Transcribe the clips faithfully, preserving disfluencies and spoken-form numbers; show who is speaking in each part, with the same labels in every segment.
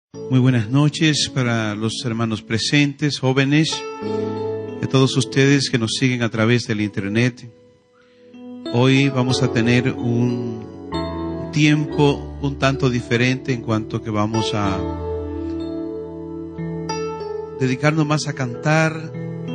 Speaker 1: Muy buenas noches para los hermanos presentes, jóvenes, y a todos ustedes que nos siguen a través del internet. Hoy vamos a tener un tiempo un tanto diferente en cuanto que vamos a dedicarnos más a cantar,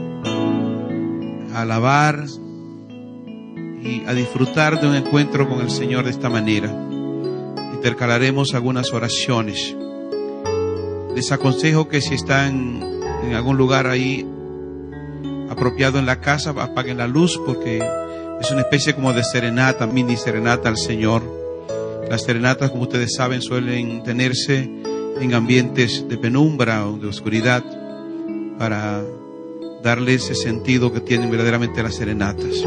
Speaker 1: a alabar y a disfrutar de un encuentro con el Señor de esta manera. Intercalaremos algunas oraciones. Les aconsejo que si están en algún lugar ahí apropiado en la casa, apaguen la luz, porque es una especie como de serenata, mini serenata al Señor. Las serenatas, como ustedes saben, suelen tenerse en ambientes de penumbra o de oscuridad para darle ese sentido que tienen verdaderamente las serenatas.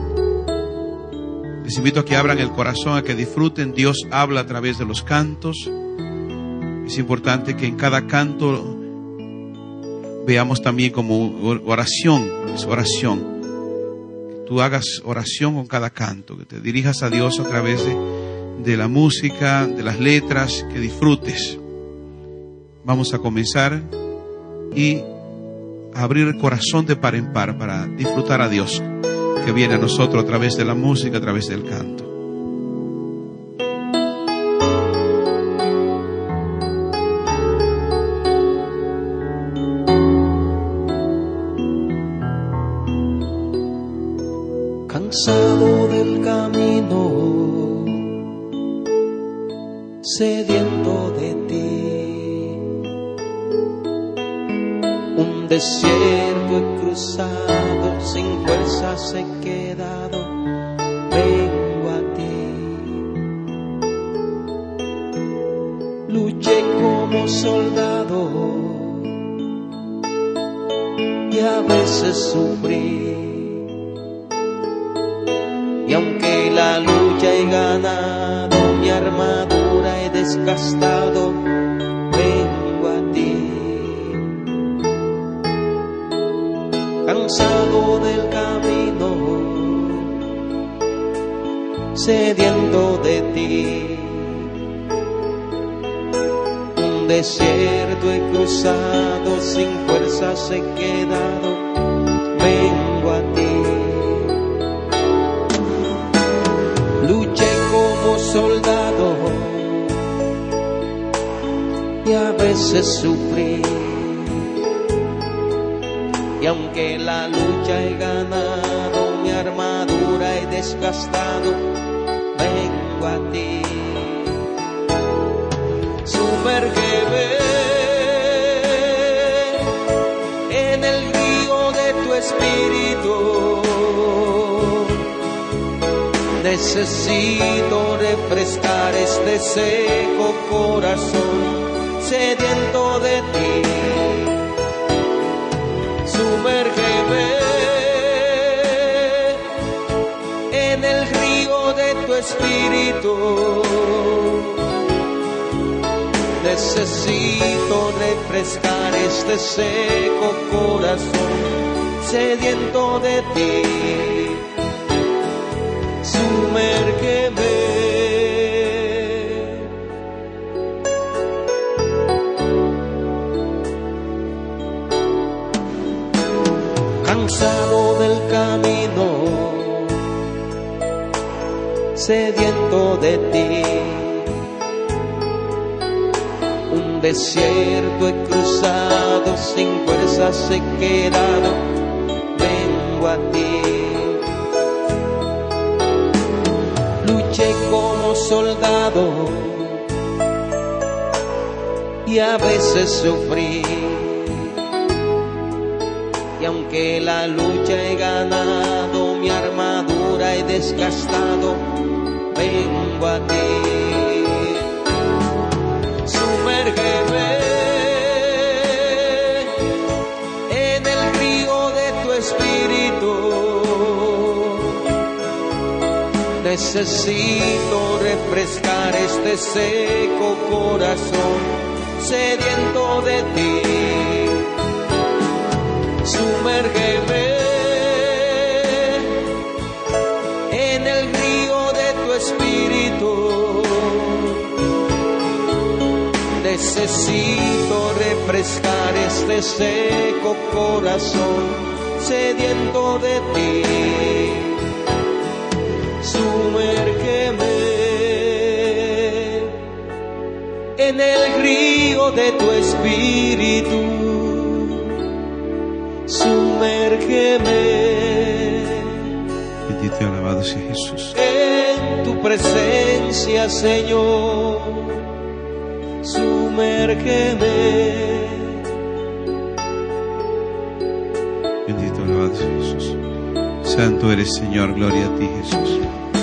Speaker 1: Les invito a que abran el corazón, a que disfruten. Dios habla a través de los cantos. Es importante que en cada canto veamos también como oración, es oración. Que tú hagas oración con cada canto, que te dirijas a Dios a través de, de la música, de las letras, que disfrutes. Vamos a comenzar y a abrir el corazón de par en par para disfrutar a Dios, que viene a nosotros a través de la música, a través del canto.
Speaker 2: Cansado del camino, sediento de ti, un desierto he cruzado, sin fuerzas he quedado, vengo a ti. Luché como soldado y a veces sufrí. Y aunque la lucha he ganado, mi armadura he desgastado, vengo a ti. Cansado del camino, sediento de ti, un desierto he cruzado, sin fuerzas he quedado, vengo a ti. Luché como soldado y a veces sufrí. Y aunque la lucha he ganado, mi armadura he desgastado, vengo a ti. Sumérgeme en el río de tu espíritu. Necesito refrescar este seco corazón, sediento de ti. Sumérgeme en el río de tu espíritu. Necesito refrescar este seco corazón, sediento de ti. Sumérgeme. Cansado del camino, sediento de ti, un desierto he cruzado, sin fuerzas he quedado, vengo a ti. Luché como soldado y a veces sufrí. Y aunque la lucha he ganado, mi armadura he desgastado, vengo a ti. Sumérgeme en el río de tu espíritu. Necesito refrescar este seco corazón, sediento de ti. Sumérgeme en el río de tu espíritu. necesito refrescar este seco corazón sediento de ti. Sumérgeme en el río de tu espíritu. Sumérgeme.
Speaker 1: Bendito y alabado sea Jesús.
Speaker 2: En tu presencia, Señor. Sumérgeme.
Speaker 1: Bendito y alabado sea Jesús. Santo eres, Señor, gloria a ti, Jesús.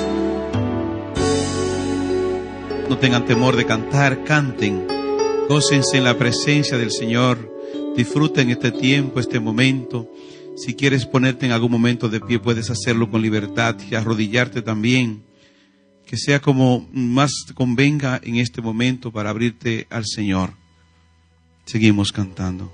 Speaker 1: No tengan temor de cantar, canten, gócense en la presencia del Señor, disfruten este tiempo, este momento. Si quieres ponerte en algún momento de pie, puedes hacerlo con libertad y arrodillarte también, que sea como más convenga en este momento para abrirte al Señor. Seguimos cantando.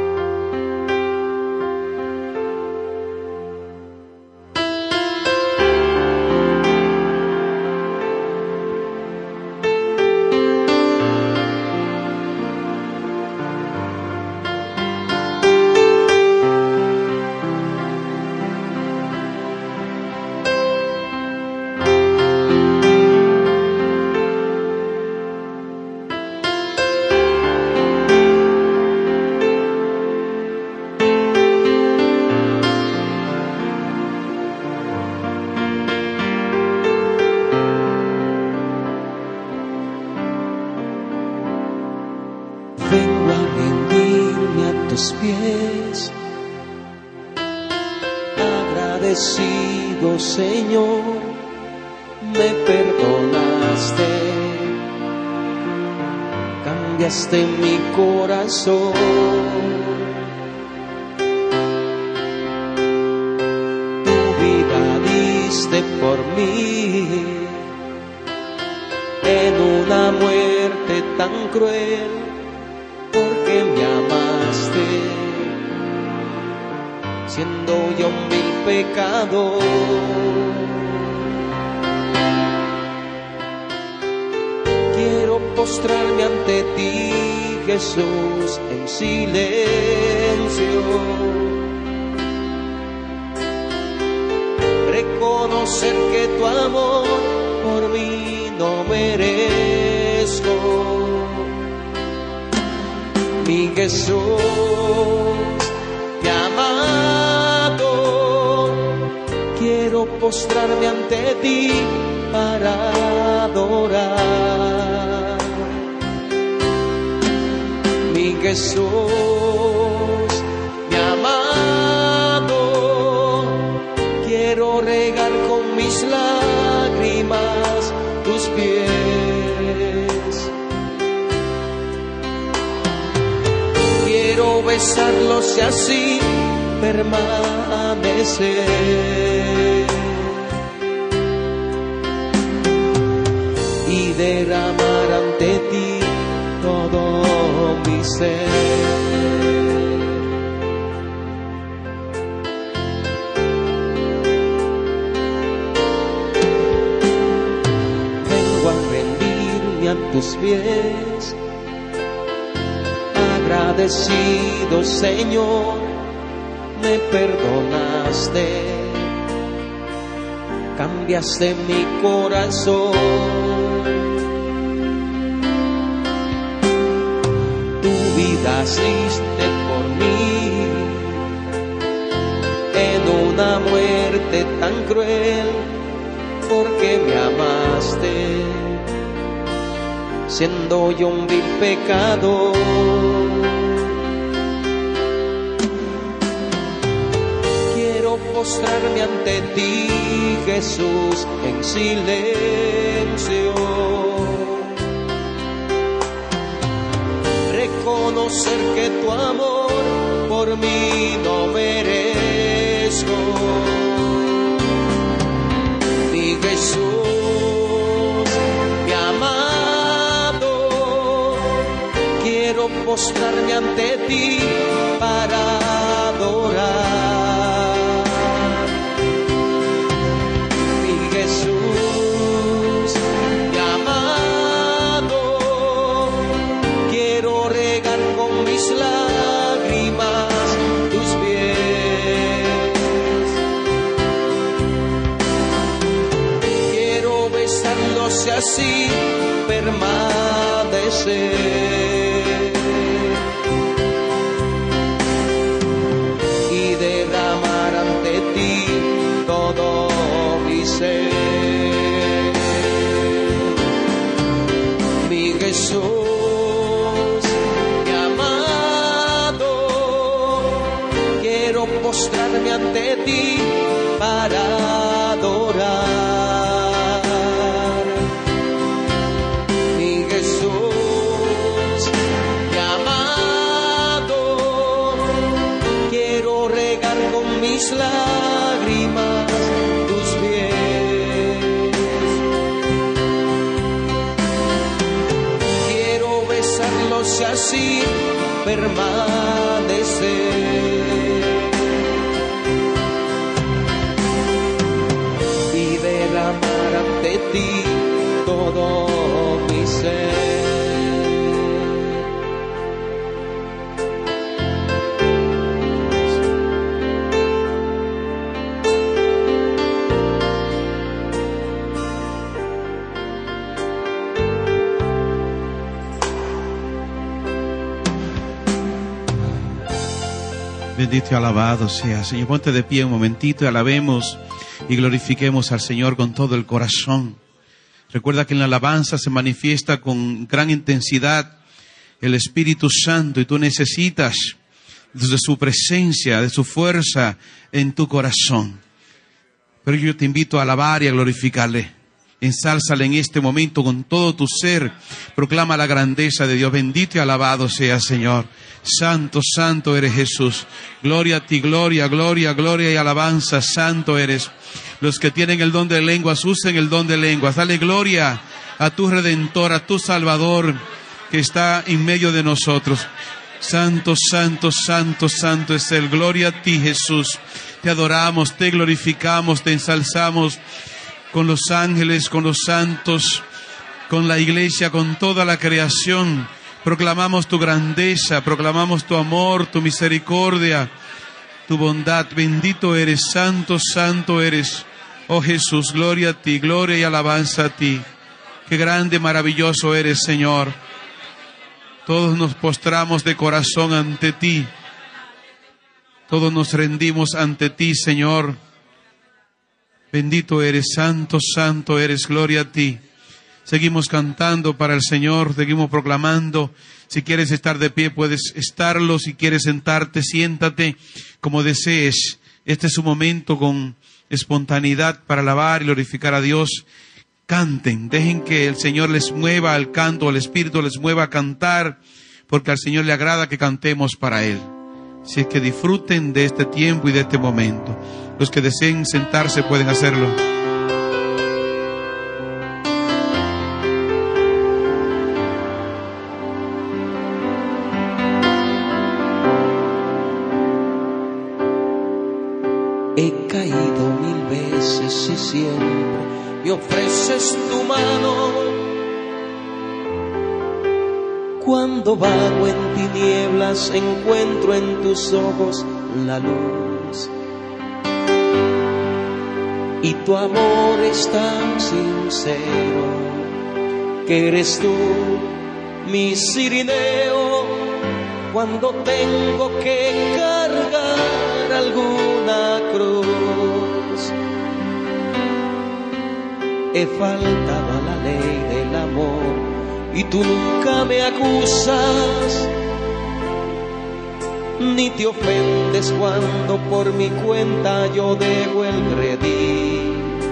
Speaker 2: Vengo a rendirme a tus pies, agradecido, Señor, me perdonaste, cambiaste mi corazón, tu vida diste por mí, en una muerte tan cruel. Porque me amaste, siendo yo un vil pecador. Quiero postrarme ante ti, Jesús, en silencio, reconocer que tu amor por mí no merezco. Mi Jesús, te amado, quiero postrarme ante ti para adorar. Mi Jesús, mi amado, quiero regar con mis lágrimas tus pies. Quiero besarlos y así permanecer y derramar ante ti todo mi ser. Vengo a rendirme a tus pies, agradecido, Señor, me perdonaste, cambiaste mi corazón, tu vida diste por mí, en una muerte tan cruel, porque me amaste, siendo yo un vil pecador. Postrarme ante ti, Jesús, en silencio, reconocer que tu amor por mí no merezco. Mi Jesús, mi amado, quiero postrarme ante ti para adorar. Jesús, mi amado, quiero así permanecer y derramar ante ti todo mi ser. Mi Jesús, mi amado, quiero postrarme ante ti para adorar. Mi Jesús, mi amado, quiero regar con mis lágrimas tus pies. Quiero besarlos y así permanecer y derramar ante ti todo mi ser.
Speaker 1: Bendito y alabado sea, Señor. Ponte de pie un momentito y alabemos y glorifiquemos al Señor con todo el corazón. Recuerda que en la alabanza se manifiesta con gran intensidad el Espíritu Santo y tú necesitas de su presencia, de su fuerza en tu corazón. Pero yo te invito a alabar y a glorificarle. Ensálzale en este momento con todo tu ser. Proclama la grandeza de Dios. Bendito y alabado sea, Señor. Santo, santo eres Jesús. Gloria a ti, gloria, gloria, gloria y alabanza. Santo eres. Los que tienen el don de lenguas, usen el don de lenguas. Dale gloria a tu Redentor, a tu Salvador, que está en medio de nosotros. Santo, santo, santo, santo es Él. Gloria a ti, Jesús. Te adoramos, te glorificamos, te ensalzamos con los ángeles, con los santos, con la iglesia, con toda la creación. Proclamamos tu grandeza, proclamamos tu amor, tu misericordia, tu bondad. Bendito eres, santo, santo eres. Oh Jesús, gloria a ti, gloria y alabanza a ti. Qué grande, maravilloso eres, Señor. Todos nos postramos de corazón ante ti. Todos nos rendimos ante ti, Señor. Bendito eres, santo, santo eres, gloria a ti. Seguimos cantando para el Señor, seguimos proclamando. Si quieres estar de pie, puedes estarlo. Si quieres sentarte, siéntate como desees. Este es un momento con espontaneidad para alabar y glorificar a Dios. Canten, dejen que el Señor les mueva al canto, el Espíritu les mueva a cantar, porque al Señor le agrada que cantemos para Él. Así es que disfruten de este tiempo y de este momento. Los que deseen sentarse pueden hacerlo.
Speaker 2: He caído mil veces y siempre me ofreces tu mano. Cuando vago en tinieblas encuentro en tus ojos la luz. Y tu amor es tan sincero que eres tú mi cirineo cuando tengo que cargar alguna cruz. He faltado a la ley del amor y tú nunca me acusas, ni te ofendes cuando por mi cuenta yo dejo el redil.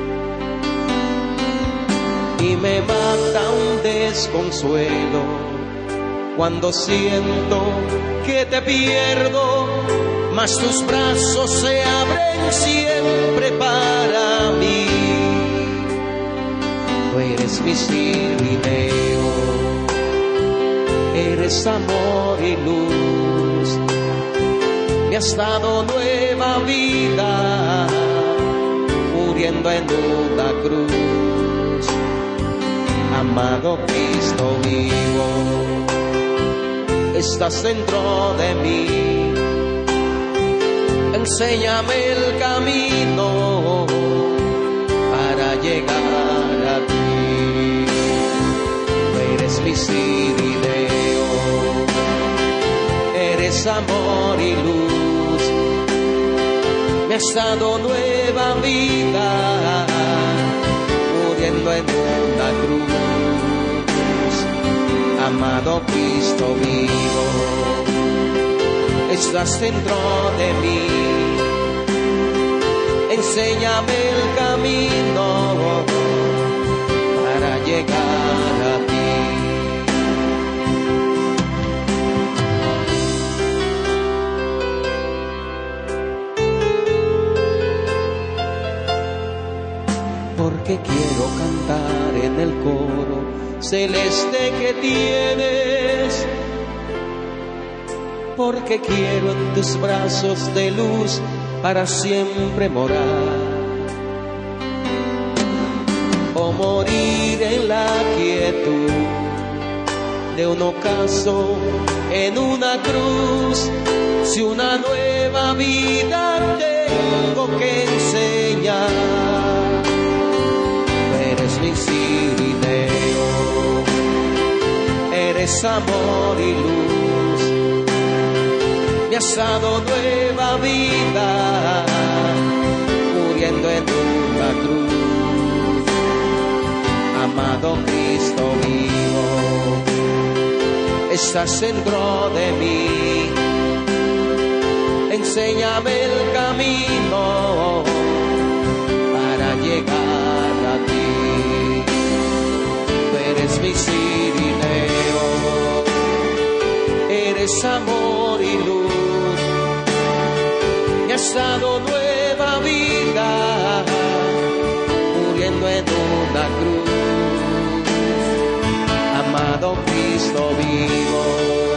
Speaker 2: Y me mata un desconsuelo cuando siento que te pierdo, mas tus brazos se abren siempre para mí. Tú eres mi cirineo, eres amor y luz, me has dado nueva vida, muriendo en una cruz. Amado Cristo vivo, estás dentro de mí, enséñame el camino para llegar a ti. Cirineo, eres amor y luz, me has dado nueva vida, muriendo en una cruz. Amado Cristo vivo, estás dentro de mí, enséñame el camino para llegar a ti. Porque quiero cantar en el coro celeste que tienes, porque quiero en tus brazos de luz para siempre morar, o morir en la quietud de un ocaso en una cruz. Si una nueva vida tengo que enseñar, eres mi Cirineo, eres amor y luz, me has dado nueva vida, muriendo en una cruz. Amado Cristo vivo, estás dentro de mí, enséñame el camino para llegar a ti. Tú eres mi Cirineo, eres amor y luz, me has dado nueva vida, muriendo en una cruz. Amado Cristo vivo,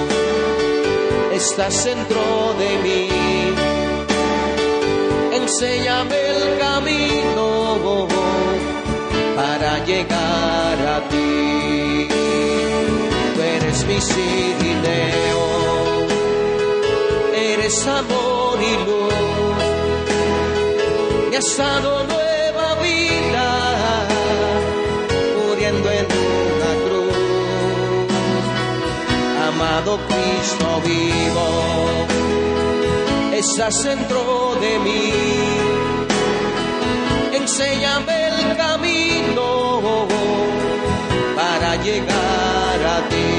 Speaker 2: estás dentro de mí, enséñame el camino para llegar a ti. Tú eres mi Cirineo, eres amor y luz, me has dado nueva vida, muriendo en una cruz. Amado Cristo vivo, estás dentro de mí, enséñame el camino para llegar a ti.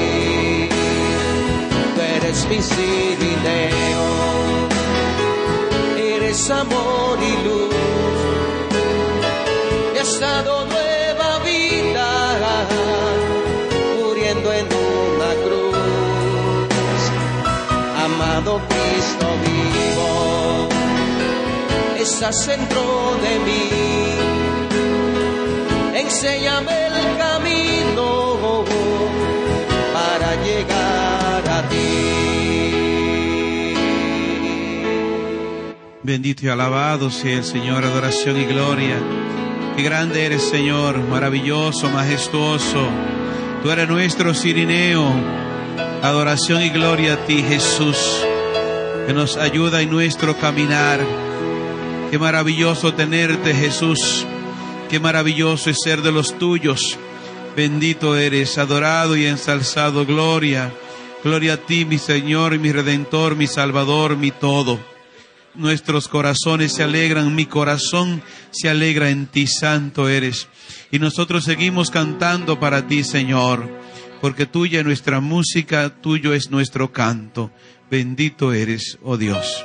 Speaker 2: Tú eres mi Cirineo, eres amor y luz, me has dado nueva vida, muriendo en una cruz. Amado Cristo vivo, estás dentro de mí, enséñame el camino para llegar a ti.
Speaker 1: Bendito y alabado sea el Señor, adoración y gloria. Qué grande eres, Señor, maravilloso, majestuoso. Tú eres nuestro Cirineo. Adoración y gloria a ti, Jesús, que nos ayuda en nuestro caminar. Qué maravilloso tenerte, Jesús. Qué maravilloso es ser de los tuyos. Bendito eres, adorado y ensalzado. Gloria, gloria a ti, mi Señor y mi Redentor, mi Salvador, mi todo. Nuestros corazones se alegran, mi corazón se alegra en ti, santo eres. Y nosotros seguimos cantando para ti, Señor, porque tuya es nuestra música, tuyo es nuestro canto. Bendito eres, oh Dios.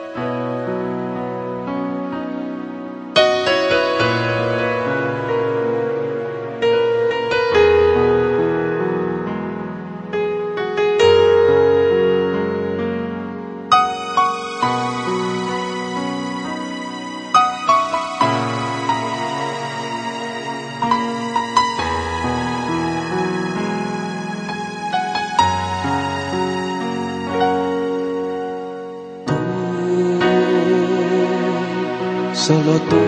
Speaker 2: Solo tú,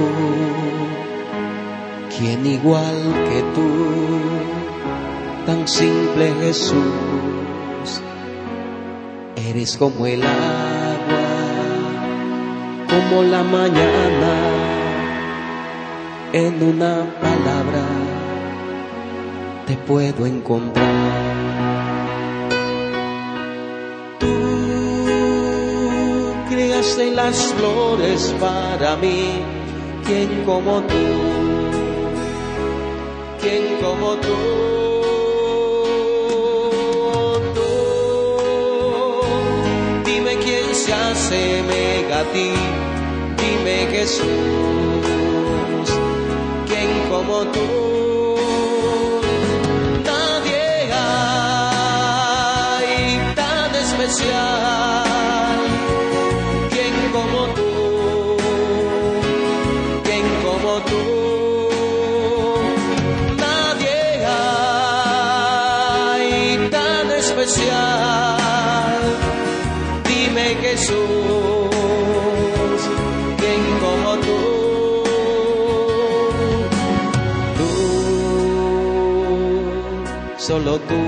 Speaker 2: quien igual que tú, tan simple Jesús, eres como el agua, como la mañana, en una palabra, te puedo encontrar. Tú creaste las flores para mí, ¿quién como tú? ¿Quién como tú? Tú, dime quién se asemeja a ti, dime Jesús, ¿quién como tú? Nadie hay tan especial, ¿quién como tú? ¿Quién como tú? Especial, dime Jesús, ¿quién como tú? Tú, solo tú,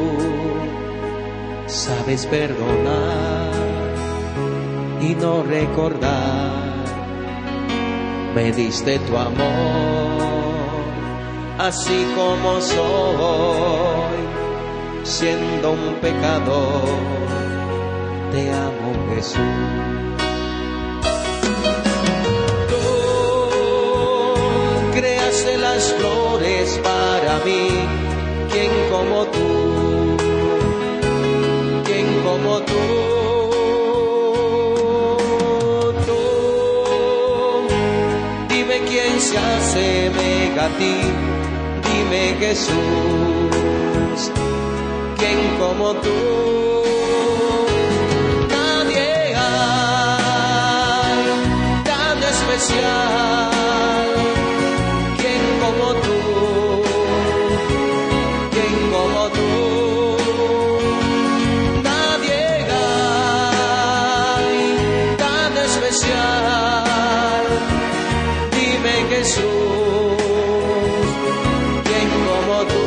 Speaker 2: sabes perdonar y no recordar. Me diste tu amor, así como soy. Siendo un pecador, te amo Jesús. Tú creaste las flores para mí, ¿quién como tú? ¿Quién como tú? Tú, dime quién se asemeja a ti, dime Jesús, ¿quién como tú? Nadie hay tan especial, ¿quién como tú? ¿Quién como tú? Nadie hay tan especial, dime Jesús, ¿quién como tú?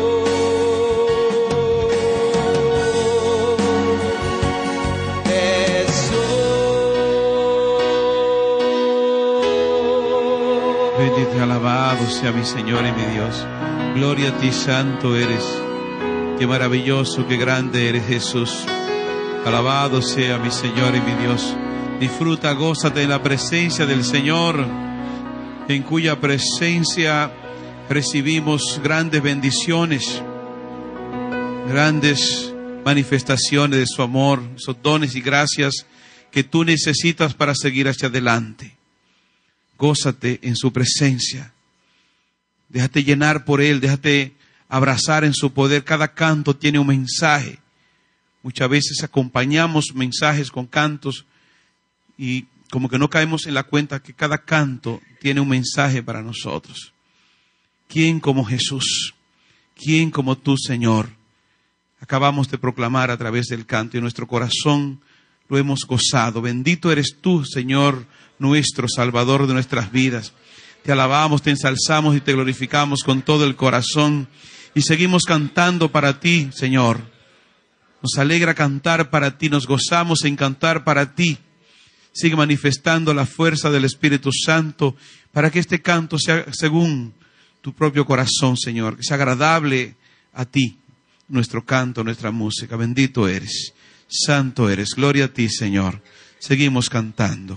Speaker 1: Alabado sea mi Señor y mi Dios. Gloria a ti, santo eres. Qué maravilloso, qué grande eres, Jesús. Alabado sea mi Señor y mi Dios. Disfruta, gózate en la presencia del Señor, en cuya presencia recibimos grandes bendiciones, grandes manifestaciones de su amor, esos dones y gracias que tú necesitas para seguir hacia adelante. Gózate en su presencia. Déjate llenar por Él, déjate abrazar en su poder. Cada canto tiene un mensaje. Muchas veces acompañamos mensajes con cantos y como que no caemos en la cuenta que cada canto tiene un mensaje para nosotros. ¿Quién como Jesús? ¿Quién como tú, Señor? Acabamos de proclamar a través del canto y nuestro corazón lo hemos gozado. Bendito eres tú, Señor, nuestro Salvador de nuestras vidas. Te alabamos, te ensalzamos y te glorificamos con todo el corazón y seguimos cantando para ti, Señor. Nos alegra cantar para ti, nos gozamos en cantar para ti. Sigue manifestando la fuerza del Espíritu Santo para que este canto sea según tu propio corazón, Señor, que sea agradable a ti, nuestro canto, nuestra música. Bendito eres, santo eres, gloria a ti, Señor. Seguimos cantando.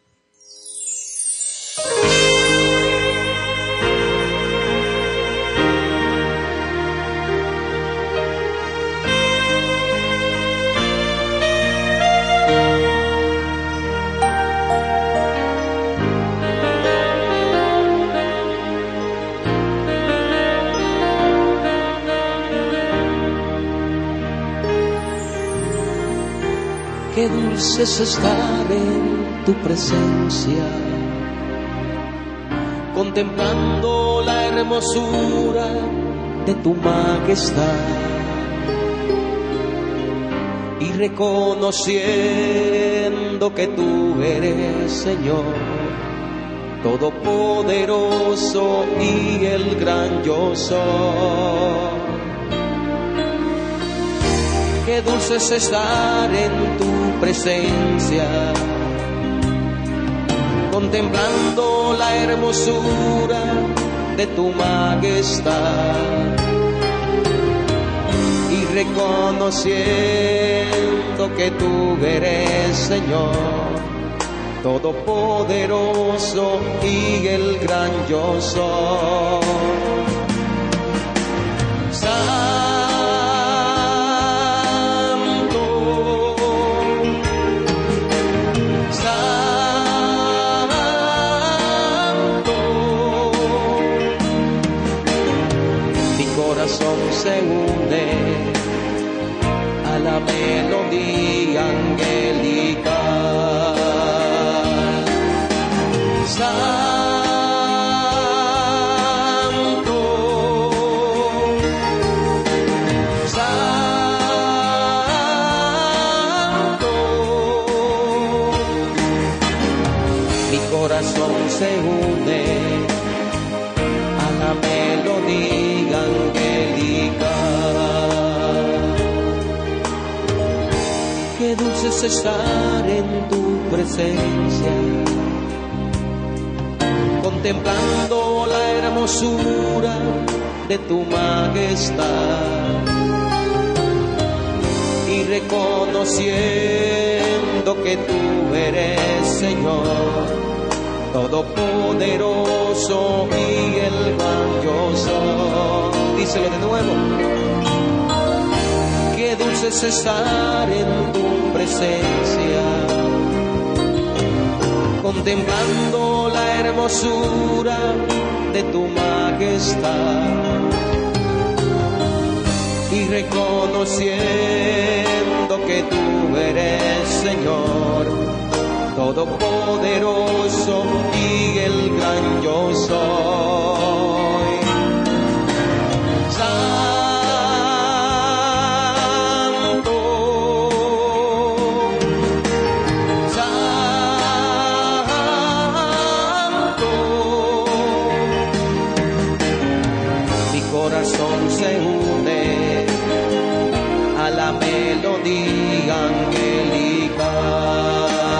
Speaker 2: Qué dulce es estar en tu presencia, contemplando la hermosura de tu majestad y reconociendo que tú eres Señor, todopoderoso y el gran yo soy. Qué dulce es estar en tu presencia, contemplando la hermosura de tu majestad reconociendo que tú eres Señor, todopoderoso y el gran yo soy. Se une a la melodía angelical. Santo, santo, mi corazón se une a la melodía angelical. Qué dulce es estar en tu presencia, contemplando la hermosura de tu majestad y reconociendo que tú eres Señor, todopoderoso y el gran yo soy. Díselo de nuevo. Qué dulce es estar en tu presencia, contemplando la hermosura de tu majestad y reconociendo que tú eres Señor, todopoderoso y el gran yo soy. Santo, santo, mi corazón se une a la melodía angelical.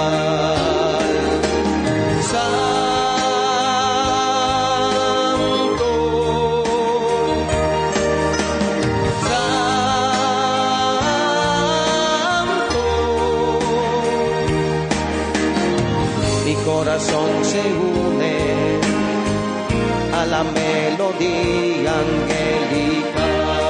Speaker 2: Corazón se une a la melodía angelical.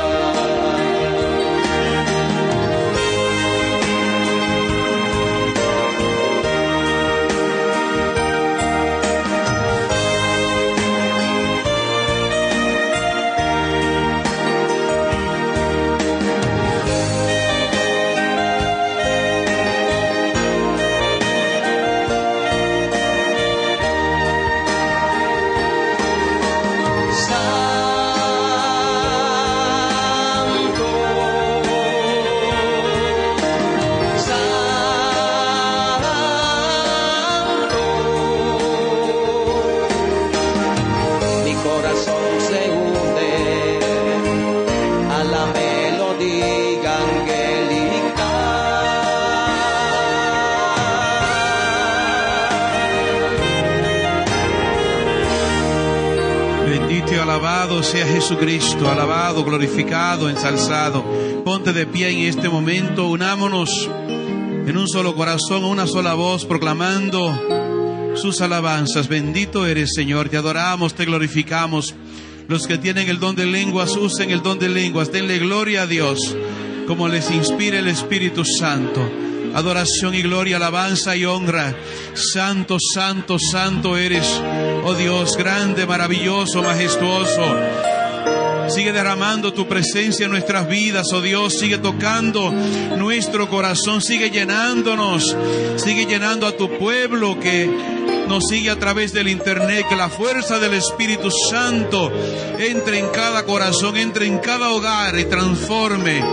Speaker 1: Alabado sea Jesucristo, alabado, glorificado, ensalzado. Ponte de pie en este momento, unámonos en un solo corazón, una sola voz, proclamando sus alabanzas. Bendito eres, Señor, te adoramos, te glorificamos. Los que tienen el don de lenguas, usen el don de lenguas, denle gloria a Dios, como les inspire el Espíritu Santo. Adoración y gloria, alabanza y honra. Santo, santo, santo eres, oh Dios, grande, maravilloso, majestuoso. Sigue derramando tu presencia en nuestras vidas, oh Dios. Sigue tocando nuestro corazón, sigue llenándonos, sigue llenando a tu pueblo que nos sigue a través del internet. Que la fuerza del Espíritu Santo entre en cada corazón, entre en cada hogar y transforme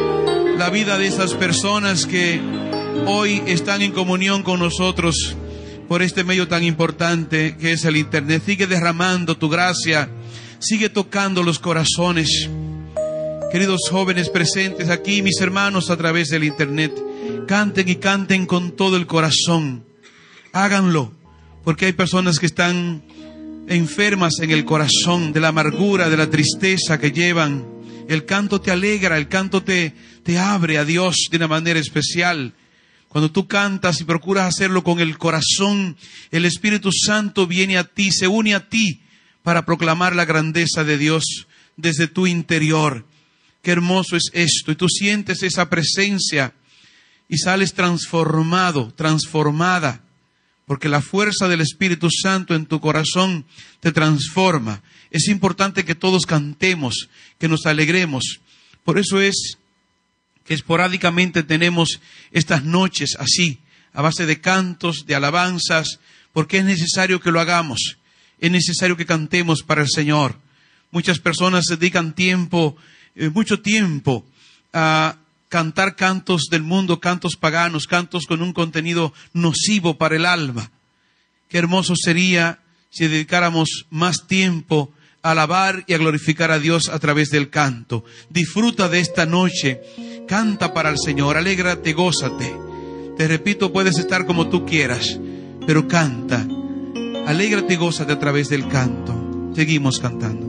Speaker 1: la vida de esas personas que hoy están en comunión con nosotros por este medio tan importante que es el internet. Sigue derramando tu gracia, sigue tocando los corazones. Queridos jóvenes presentes aquí, mis hermanos a través del internet, canten y canten con todo el corazón. Háganlo, porque hay personas que están enfermas en el corazón de la amargura, de la tristeza que llevan El canto te alegra, el canto te, te abre a Dios de una manera especial. Cuando tú cantas y procuras hacerlo con el corazón, el Espíritu Santo viene a ti, se une a ti para proclamar la grandeza de Dios desde tu interior. Qué hermoso es esto. Y tú sientes esa presencia y sales transformado, transformada, porque la fuerza del Espíritu Santo en tu corazón te transforma. Es importante que todos cantemos, que nos alegremos. Por eso es que esporádicamente tenemos estas noches así, a base de cantos, de alabanzas, porque es necesario que lo hagamos. Es necesario que cantemos para el Señor. Muchas personas dedican tiempo, eh, mucho tiempo a cantar cantos del mundo, cantos paganos, cantos con un contenido nocivo para el alma. Qué hermoso sería si dedicáramos más tiempo a alabar y a glorificar a Dios a través del canto. Disfruta de esta noche, canta para el Señor, alégrate, gózate. Te repito, puedes estar como tú quieras, pero canta, alégrate y gózate a través del canto. Seguimos cantando.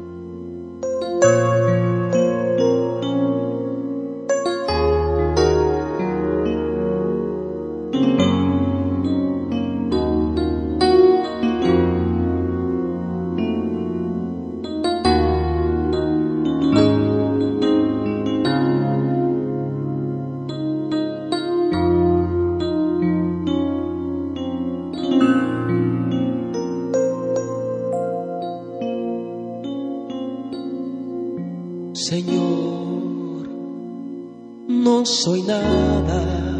Speaker 2: Señor, no soy nada,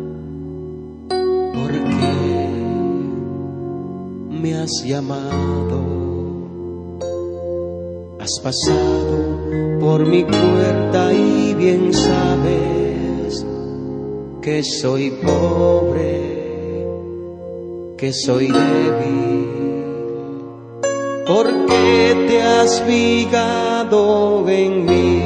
Speaker 2: porque me has llamado. Has pasado por mi puerta y bien sabes que soy pobre, que soy débil. Porque te has fijado en mí,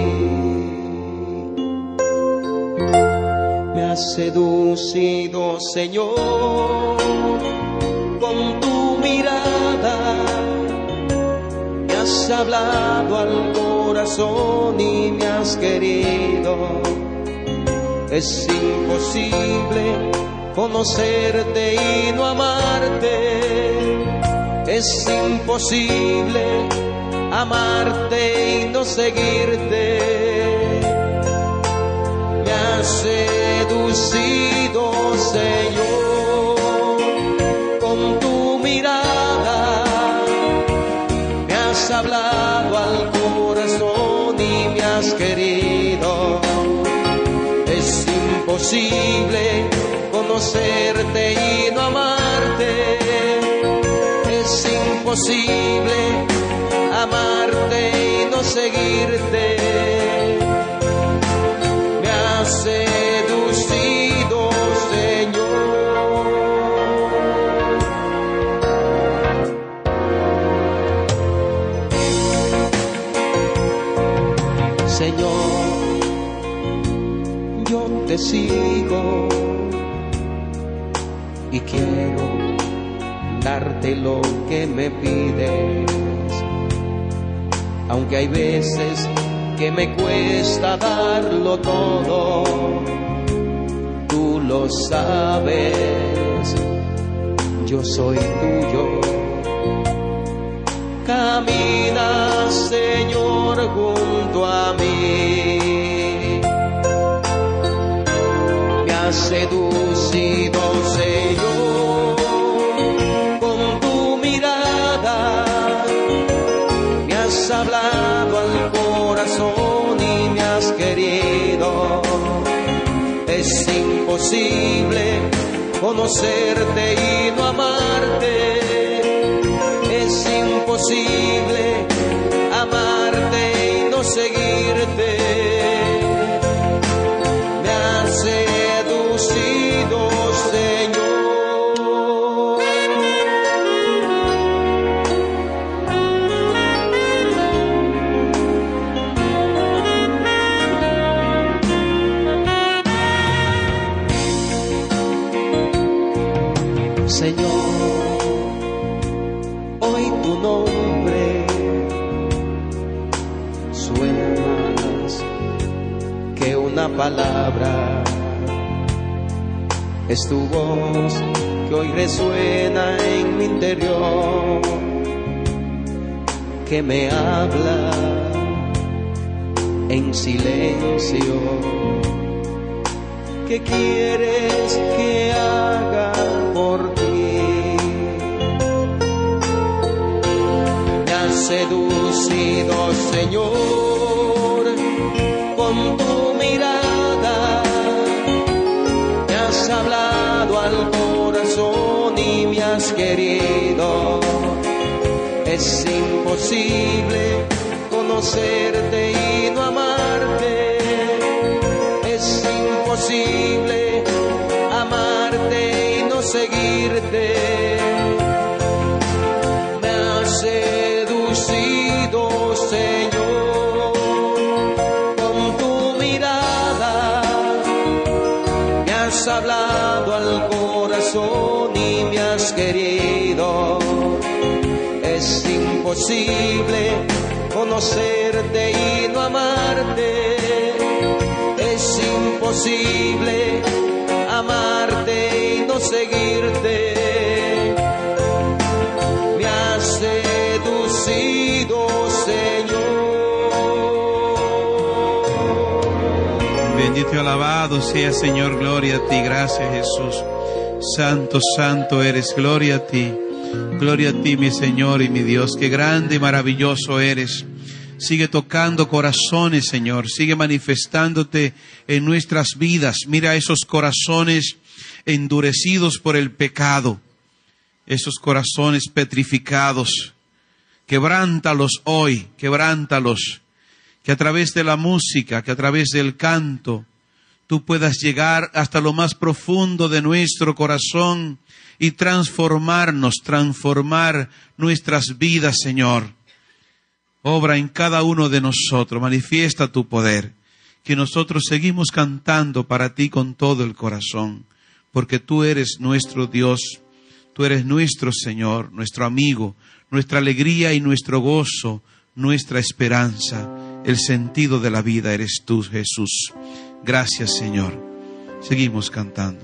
Speaker 2: me has seducido, Señor, con tu mirada, me has hablado al corazón y me has querido. Es imposible conocerte y no amarte. Es imposible amarte y no seguirte. Me has seducido, Señor, con tu mirada. Me has hablado al corazón y me has querido. Es imposible conocerte y no amarte. Es imposible amarte y no seguirte. Me has seducido, Señor. Señor, yo te sigo y quiero darte lo que me pides, aunque hay veces que me cuesta darlo todo, tú lo sabes, yo soy tuyo. Camina, Señor, junto a mí, me has seducido, Señor, me has hablado al corazón y me has querido. Es imposible conocerte y no amarte. Es imposible amarte y no seguirte. Me has seducido, Señor. Señor, hoy tu nombre suena Es tu voz que hoy resuena en mi interior, que me habla en silencio. ¿Qué quieres que haga por ti? Me has seducido, Señor, con tu mirada. Me has hablado al corazón y me has querido. Es imposible conocerte y no amarte. Es imposible amarte y no seguirte. Me has seducido, Señor, con tu mirada. Me has hablado al corazón y me has querido. Es imposible conocerte y no amarte. Es imposible amarte y no seguirte. Me has seducido, Señor.
Speaker 1: Bendito y alabado sea, Señor. Gloria a ti. Gracias, Jesús. Santo, santo eres. Gloria a ti. Gloria a ti, mi Señor y mi Dios. Qué grande y maravilloso eres. Sigue tocando corazones, Señor. Sigue manifestándote en nuestras vidas. Mira esos corazones endurecidos por el pecado. Esos corazones petrificados. Quebrántalos hoy, quebrántalos. Que a través de la música, que a través del canto, tú puedas llegar hasta lo más profundo de nuestro corazón y transformarnos, transformar nuestras vidas, Señor. Obra en cada uno de nosotros, manifiesta tu poder, que nosotros seguimos cantando para ti con todo el corazón, porque tú eres nuestro Dios, tú eres nuestro Señor, nuestro amigo, nuestra alegría y nuestro gozo, nuestra esperanza, el sentido de la vida eres tú, Jesús. Gracias, Señor. Seguimos cantando.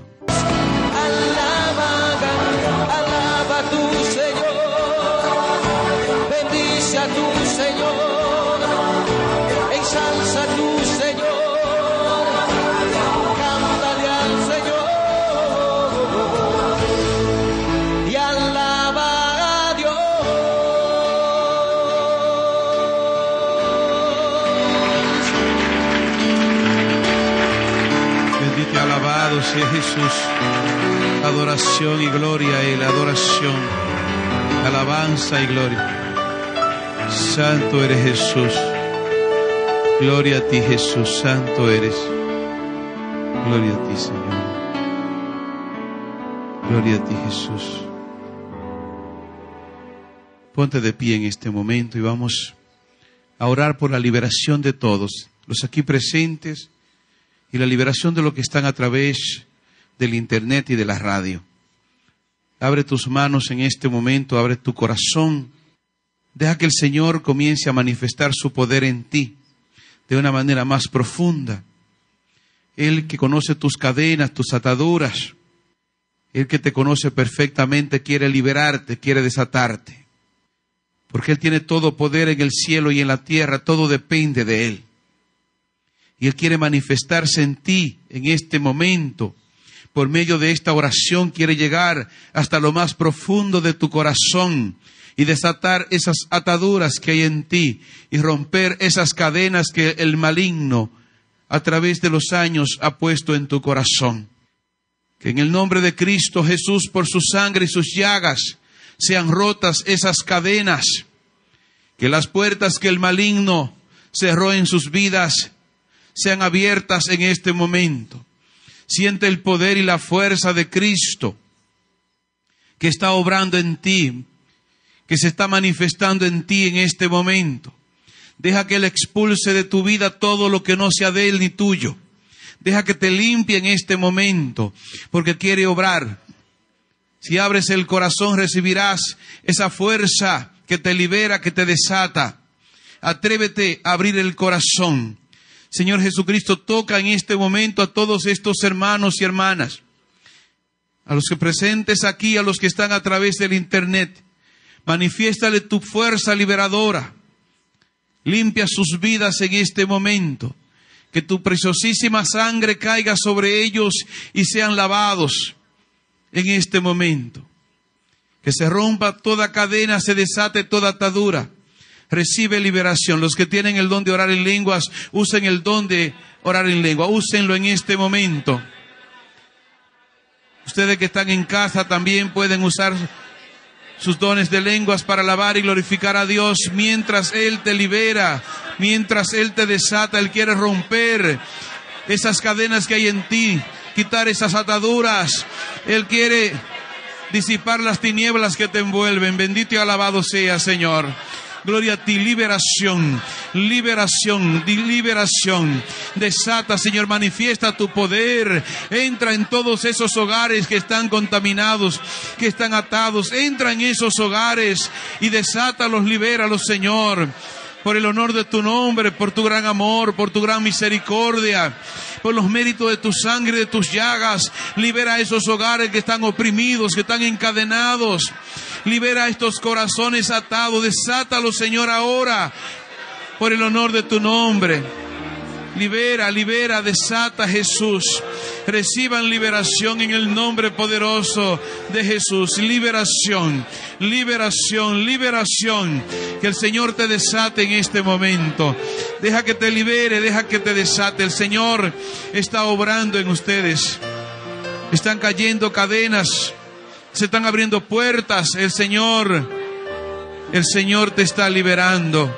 Speaker 2: A tu Señor, ensalza a tu Señor, cántale al Señor y alaba a Dios.
Speaker 1: Bendito y alabado sea Jesús. Adoración y gloria a Él, adoración, alabanza y gloria. Santo eres, Jesús. Gloria a ti, Jesús. Santo eres. Gloria a ti, Señor. Gloria a ti, Jesús. Ponte de pie en este momento y vamos a orar por la liberación de todos, los aquí presentes, y la liberación de los que están a través del internet y de la radio. Abre tus manos en este momento, abre tu corazón. Deja que el Señor comience a manifestar su poder en ti de una manera más profunda. Él que conoce tus cadenas, tus ataduras, Él que te conoce perfectamente quiere liberarte, quiere desatarte. Porque Él tiene todo poder en el cielo y en la tierra, todo depende de Él. Y Él quiere manifestarse en ti en este momento. Por medio de esta oración quiere llegar hasta lo más profundo de tu corazón y desatar esas ataduras que hay en ti y romper esas cadenas que el maligno a través de los años ha puesto en tu corazón. Que en el nombre de Cristo Jesús, por su sangre y sus llagas, sean rotas esas cadenas. Que las puertas que el maligno cerró en sus vidas sean abiertas en este momento. Siente el poder y la fuerza de Cristo que está obrando en ti, que se está manifestando en ti en este momento. Deja que Él expulse de tu vida todo lo que no sea de Él ni tuyo. Deja que te limpie en este momento, porque quiere obrar. Si abres el corazón, recibirás esa fuerza que te libera, que te desata. Atrévete a abrir el corazón. Señor Jesucristo, toca en este momento a todos estos hermanos y hermanas A los que presentes aquí, a los que están a través del internet, manifiéstale tu fuerza liberadora. Limpia sus vidas en este momento. Que tu preciosísima sangre caiga sobre ellos y sean lavados en este momento. Que se rompa toda cadena, se desate toda atadura. Recibe liberación. Los que tienen el don de orar en lenguas, usen el don de orar en lengua. Úsenlo en este momento. Ustedes que están en casa también pueden usar sus dones de lenguas para alabar y glorificar a Dios mientras Él te libera, mientras Él te desata. Él quiere romper esas cadenas que hay en ti, quitar esas ataduras. Él quiere disipar las tinieblas que te envuelven. Bendito y alabado sea, Señor. Gloria a ti, liberación, liberación, liberación. Desata, Señor, manifiesta tu poder. Entra en todos esos hogares que están contaminados, que están atados. Entra en esos hogares y desátalos, libéralos, Señor. Por el honor de tu nombre, por tu gran amor, por tu gran misericordia, por los méritos de tu sangre, de tus llagas. Libera a esos hogares que están oprimidos, que están encadenados. Libera a estos corazones atados. Desátalos, Señor, ahora, por el honor de tu nombre. Libera, libera, desata, Jesús. Reciban liberación en el nombre poderoso de Jesús. Liberación, liberación, liberación. Que el Señor te desate en este momento. Deja que te libere, deja que te desate. El Señor está obrando en ustedes. Están cayendo cadenas. Se están abriendo puertas. El Señor, el Señor te está liberando.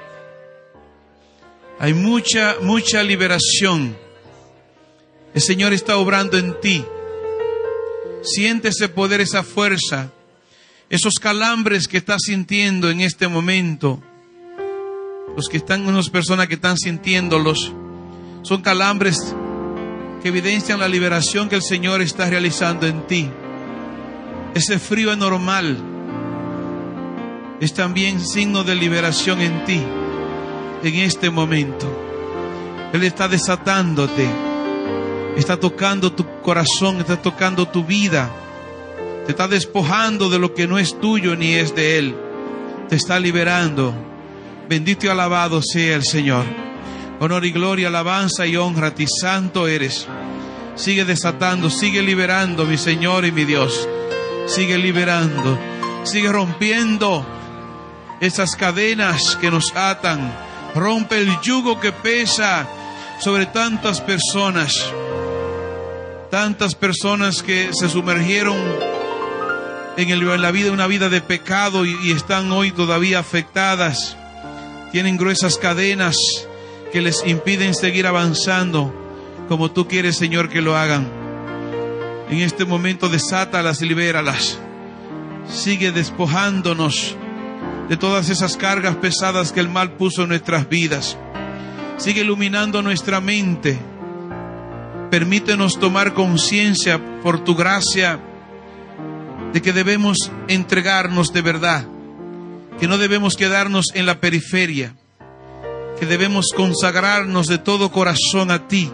Speaker 1: Hay mucha, mucha liberación. El Señor está obrando en ti. Siente ese poder, esa fuerza. Esos calambres que estás sintiendo en este momento. Los que están, unas personas que están sintiéndolos, son calambres que evidencian la liberación que el Señor está realizando en ti. Ese frío anormal es también signo de liberación en ti. En este momento Él está desatándote, está tocando tu corazón, está tocando tu vida, te está despojando de lo que no es tuyo ni es de Él, te está liberando. Bendito y alabado sea el Señor. Honor y gloria, alabanza y honra a ti, santo eres. Sigue desatando, sigue liberando, mi Señor y mi Dios. Sigue liberando, sigue rompiendo esas cadenas que nos atan. Rompe el yugo que pesa sobre tantas personas. Tantas personas que se sumergieron en, el, en la vida, una vida de pecado y, y están hoy todavía afectadas. Tienen gruesas cadenas que les impiden seguir avanzando como tú quieres, Señor, que lo hagan. En este momento desátalas y libéralas. Sigue despojándonos de todas esas cargas pesadas que el mal puso en nuestras vidas. Sigue iluminando nuestra mente. Permítenos tomar conciencia por tu gracia de que debemos entregarnos de verdad, que no debemos quedarnos en la periferia, que debemos consagrarnos de todo corazón a ti,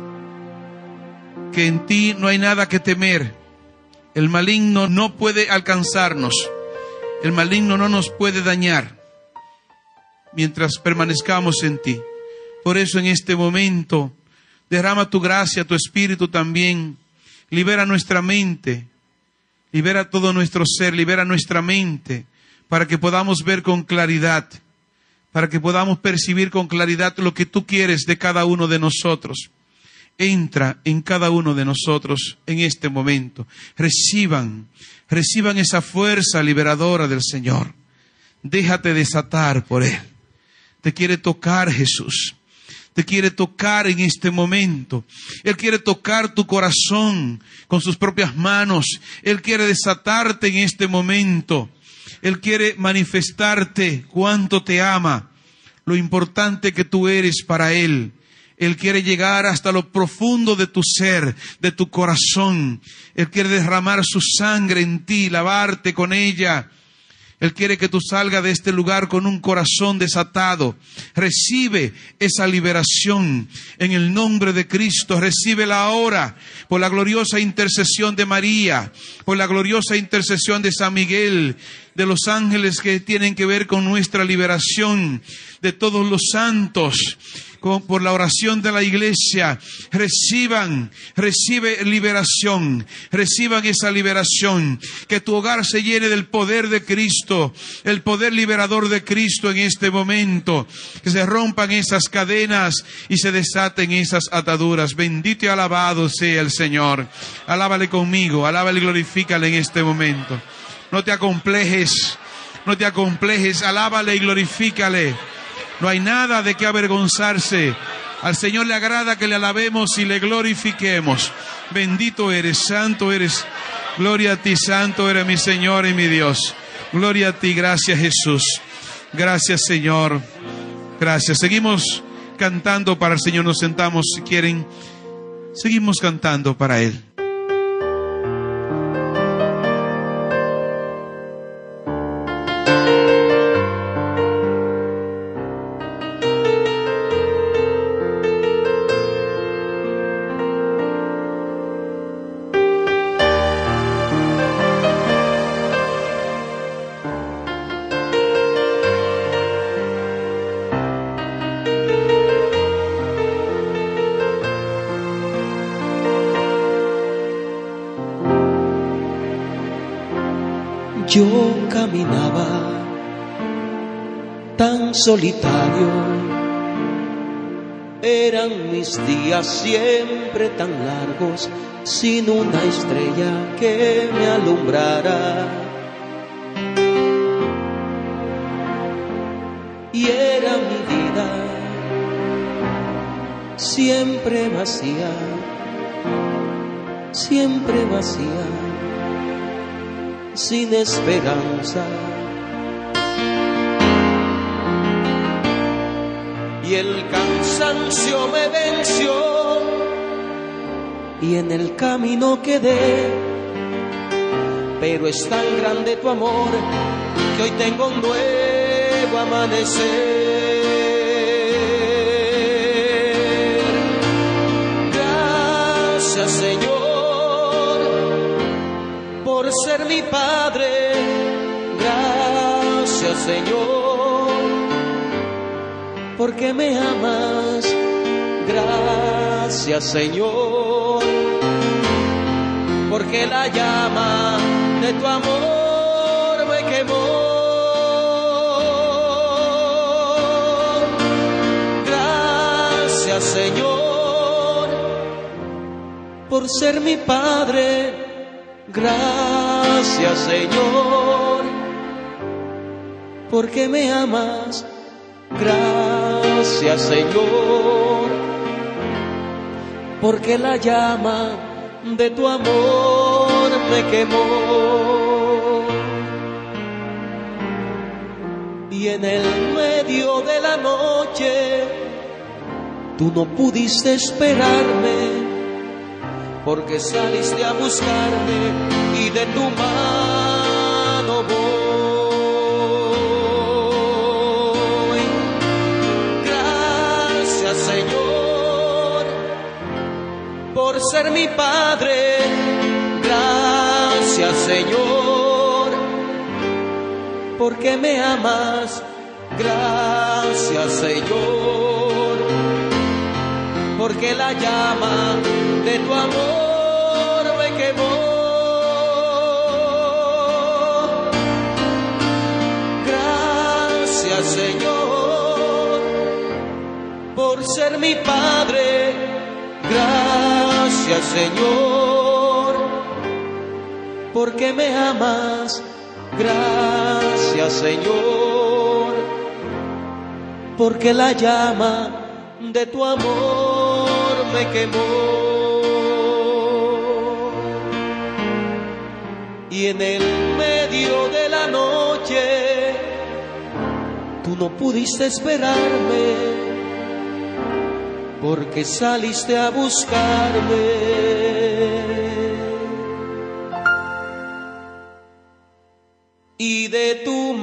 Speaker 1: que en ti no hay nada que temer. El maligno no puede alcanzarnos. El maligno no nos puede dañar mientras permanezcamos en ti. Por eso en este momento derrama tu gracia, tu espíritu también. Libera nuestra mente, libera todo nuestro ser, libera nuestra mente para que podamos ver con claridad, para que podamos percibir con claridad lo que tú quieres de cada uno de nosotros. Entra en cada uno de nosotros en este momento. Reciban, reciban esa fuerza liberadora del Señor. Déjate desatar por Él. Te quiere tocar, Jesús. Te quiere tocar en este momento. Él quiere tocar tu corazón con sus propias manos. Él quiere desatarte en este momento. Él quiere manifestarte cuánto te ama, lo importante que tú eres para Él. Él quiere llegar hasta lo profundo de tu ser, de tu corazón. Él quiere derramar su sangre en ti, lavarte con ella. Él quiere que tú salgas de este lugar con un corazón desatado. Recibe esa liberación en el nombre de Cristo. Recíbela ahora por la gloriosa intercesión de María, por la gloriosa intercesión de San Miguel, de los ángeles que tienen que ver con nuestra liberación, de todos los santos. Por la oración de la iglesia, reciban, recibe liberación, reciban esa liberación, que tu hogar se llene del poder de Cristo, el poder liberador de Cristo en este momento, que se rompan esas cadenas y se desaten esas ataduras. Bendito y alabado sea el Señor. Alábale conmigo, alábale y glorifícale en este momento. No te acomplejes, no te acomplejes, alábale y glorifícale. No hay nada de qué avergonzarse. Al Señor le agrada que le alabemos y le glorifiquemos. Bendito eres, santo eres. Gloria a ti, santo eres mi Señor y mi Dios. Gloria a ti, gracias Jesús. Gracias Señor. Gracias. Seguimos cantando para el Señor. Nos sentamos si quieren. Seguimos cantando para Él.
Speaker 2: Yo caminaba tan solitario, eran mis días siempre tan largos, sin una estrella que me alumbrara. Y era mi vida siempre vacía, siempre vacía, sin esperanza. Y el cansancio me venció y en el camino quedé, pero es tan grande tu amor que hoy tengo un nuevo amanecer. Gracias Señor por ser mi Padre, gracias Señor, porque me amas, gracias Señor, porque la llama de tu amor me quemó. Gracias Señor por ser mi Padre, gracias Señor, porque me amas, gracias Señor, porque la llama de tu amor me quemó. Y en el medio de la noche tú no pudiste esperarme, porque saliste a buscarme y de tu mano voy. Gracias Señor por ser mi Padre, gracias Señor, porque me amas, gracias Señor, porque la llama de tu amor me quemó. Gracias Señor por ser mi Padre, gracias Señor, porque me amas, gracias Señor, porque la llama de tu amor me quemó. Y en el medio de la noche tú no pudiste esperarme, porque saliste a buscarme. Y de tu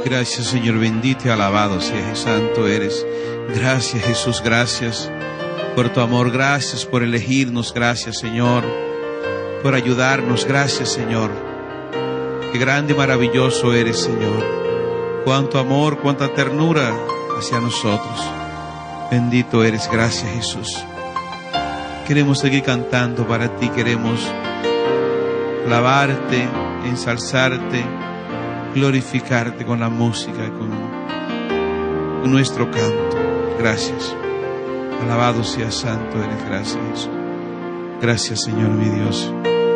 Speaker 1: Gracias, Señor, bendito y alabado seas, santo eres. Gracias, Jesús, gracias por tu amor, gracias por elegirnos, gracias, Señor, por ayudarnos, gracias, Señor. Qué grande y maravilloso eres, Señor. Cuánto amor, cuánta ternura hacia nosotros. Bendito eres, gracias, Jesús. Queremos seguir cantando para ti, queremos alabarte, ensalzarte, glorificarte con la música, con, con nuestro canto. Gracias. Alabado sea, santo eres, gracias, Jesús. Gracias, Señor, mi Dios.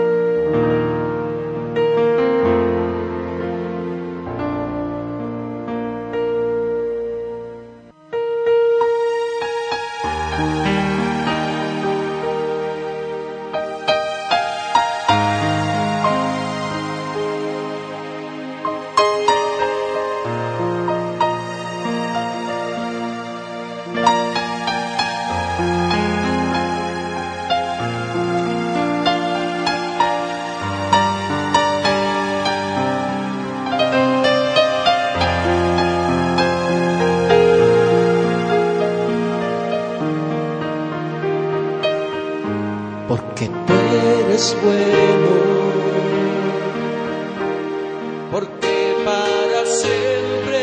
Speaker 2: Porque tú eres bueno, porque para siempre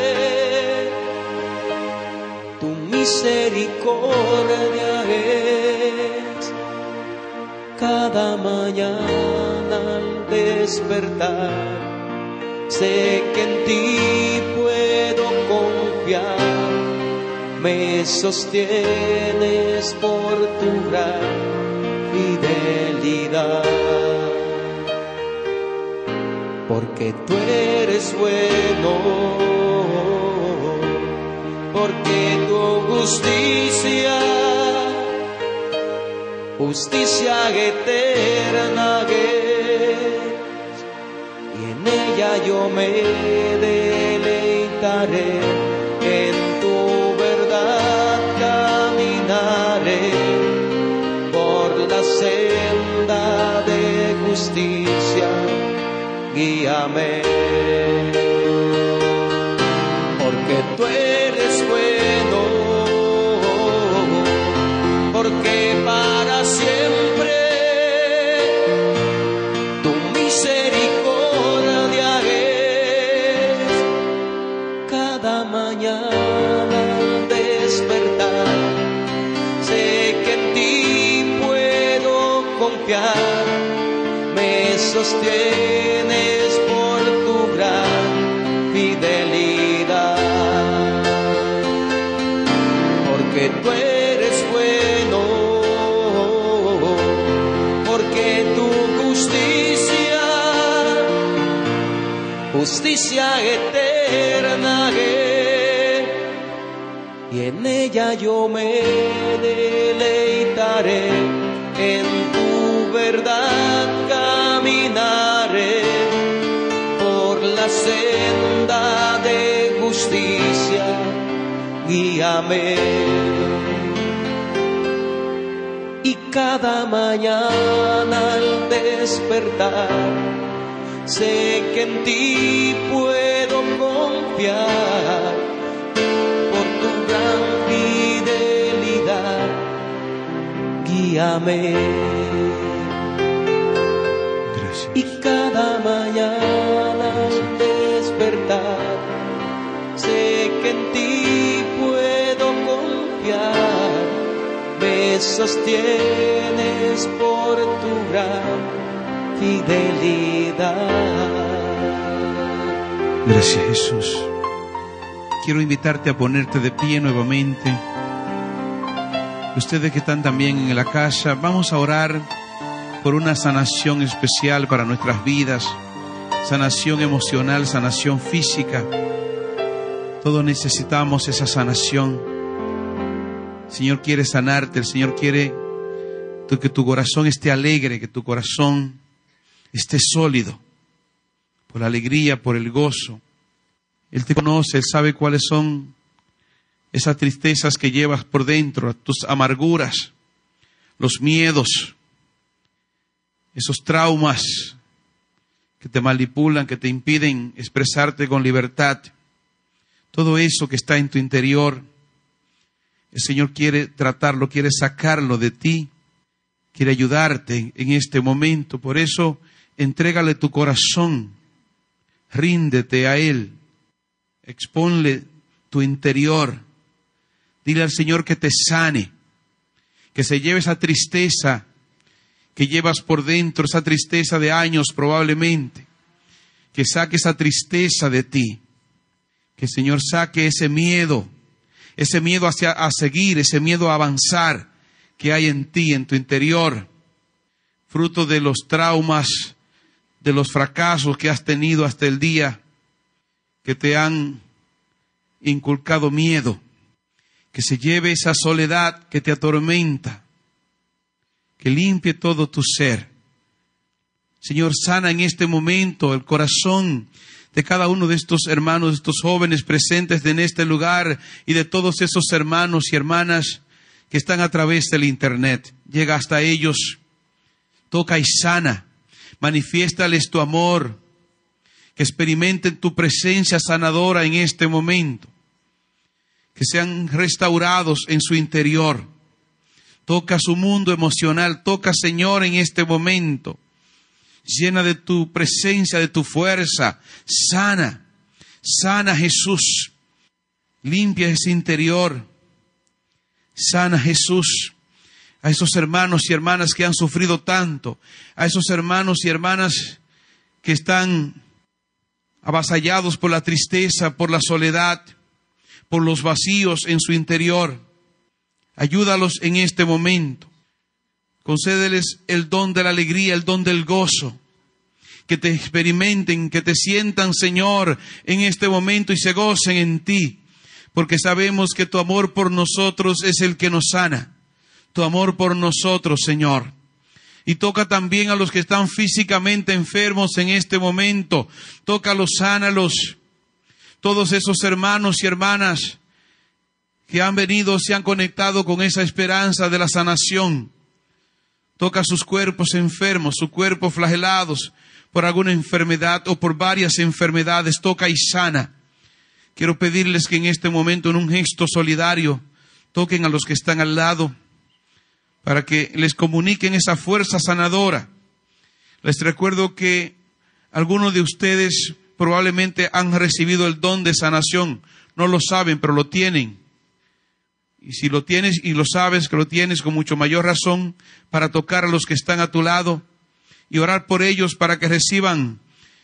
Speaker 2: tu misericordia es. Cada mañana al despertar, sé que en ti puedo confiar, me sostienes por tu gran fidelidad, porque tú eres bueno, porque tu justicia, justicia eterna es, y en ella yo me deleitaré, en tu verdad caminaré, la senda de justicia, guíame, porque tú eres bueno, porque para siempre tu misericordia es. Cada mañana al despertar, sé que en ti confiar, me sostienes por tu gran fidelidad, porque tú eres bueno, porque tu justicia, justicia eterna es, y en ella yo me deleitaré, en tu verdad caminaré, por la senda de justicia, guíame. Y cada mañana al despertar, sé que en ti puedo confiar, por tu gran fidelidad, guíame.
Speaker 1: Gracias.
Speaker 2: Y cada mañana al despertar, sé que en ti puedo confiar, me sostienes por tu gran fidelidad.
Speaker 1: Gracias, Jesús. Quiero invitarte a ponerte de pie nuevamente. Ustedes que están también en la casa, vamos a orar por una sanación especial para nuestras vidas, sanación emocional, sanación física. Todos necesitamos esa sanación. El Señor quiere sanarte, el Señor quiere que tu corazón esté alegre, que tu corazón esté sólido, por la alegría, por el gozo. Él te conoce, Él sabe cuáles son esas tristezas que llevas por dentro, tus amarguras, los miedos, esos traumas que te manipulan, que te impiden expresarte con libertad. Todo eso que está en tu interior, el Señor quiere tratarlo, quiere sacarlo de ti, quiere ayudarte en este momento. Por eso, entrégale tu corazón, ríndete a Él, exponle tu interior. Dile al Señor que te sane, que se lleve esa tristeza que llevas por dentro, esa tristeza de años probablemente, que saque esa tristeza de ti, que el Señor saque ese miedo, ese miedo hacia a seguir, ese miedo a avanzar que hay en ti, en tu interior, fruto de los traumas, de los fracasos que has tenido hasta el día, que te han inculcado miedo, que se lleve esa soledad que te atormenta, que limpie todo tu ser. Señor, sana en este momento el corazón de cada uno de estos hermanos, de estos jóvenes presentes en este lugar y de todos esos hermanos y hermanas que están a través del internet. Llega hasta ellos, toca y sana, manifiéstales tu amor, que experimenten tu presencia sanadora en este momento, que sean restaurados en su interior. Toca su mundo emocional, toca, Señor, en este momento. Llena de tu presencia, de tu fuerza. Sana, sana Jesús. Limpia ese interior. Sana Jesús. A esos hermanos y hermanas que han sufrido tanto. A esos hermanos y hermanas que están avasallados por la tristeza, por la soledad, por los vacíos en su interior. Ayúdalos en este momento. Concédeles el don de la alegría, el don del gozo. Que te experimenten, que te sientan, Señor, en este momento y se gocen en ti. Porque sabemos que tu amor por nosotros es el que nos sana. Tu amor por nosotros, Señor. Y toca también a los que están físicamente enfermos en este momento. Tócalos, sánalos. Todos esos hermanos y hermanas que han venido, se han conectado con esa esperanza de la sanación. Toca sus cuerpos enfermos, sus cuerpos flagelados por alguna enfermedad o por varias enfermedades. Toca y sana. Quiero pedirles que en este momento, en un gesto solidario, toquen a los que están al lado para que les comuniquen esa fuerza sanadora. Les recuerdo que algunos de ustedes probablemente han recibido el don de sanación. No lo saben, pero lo tienen. Y si lo tienes y lo sabes que lo tienes, con mucho mayor razón para tocar a los que están a tu lado y orar por ellos para que reciban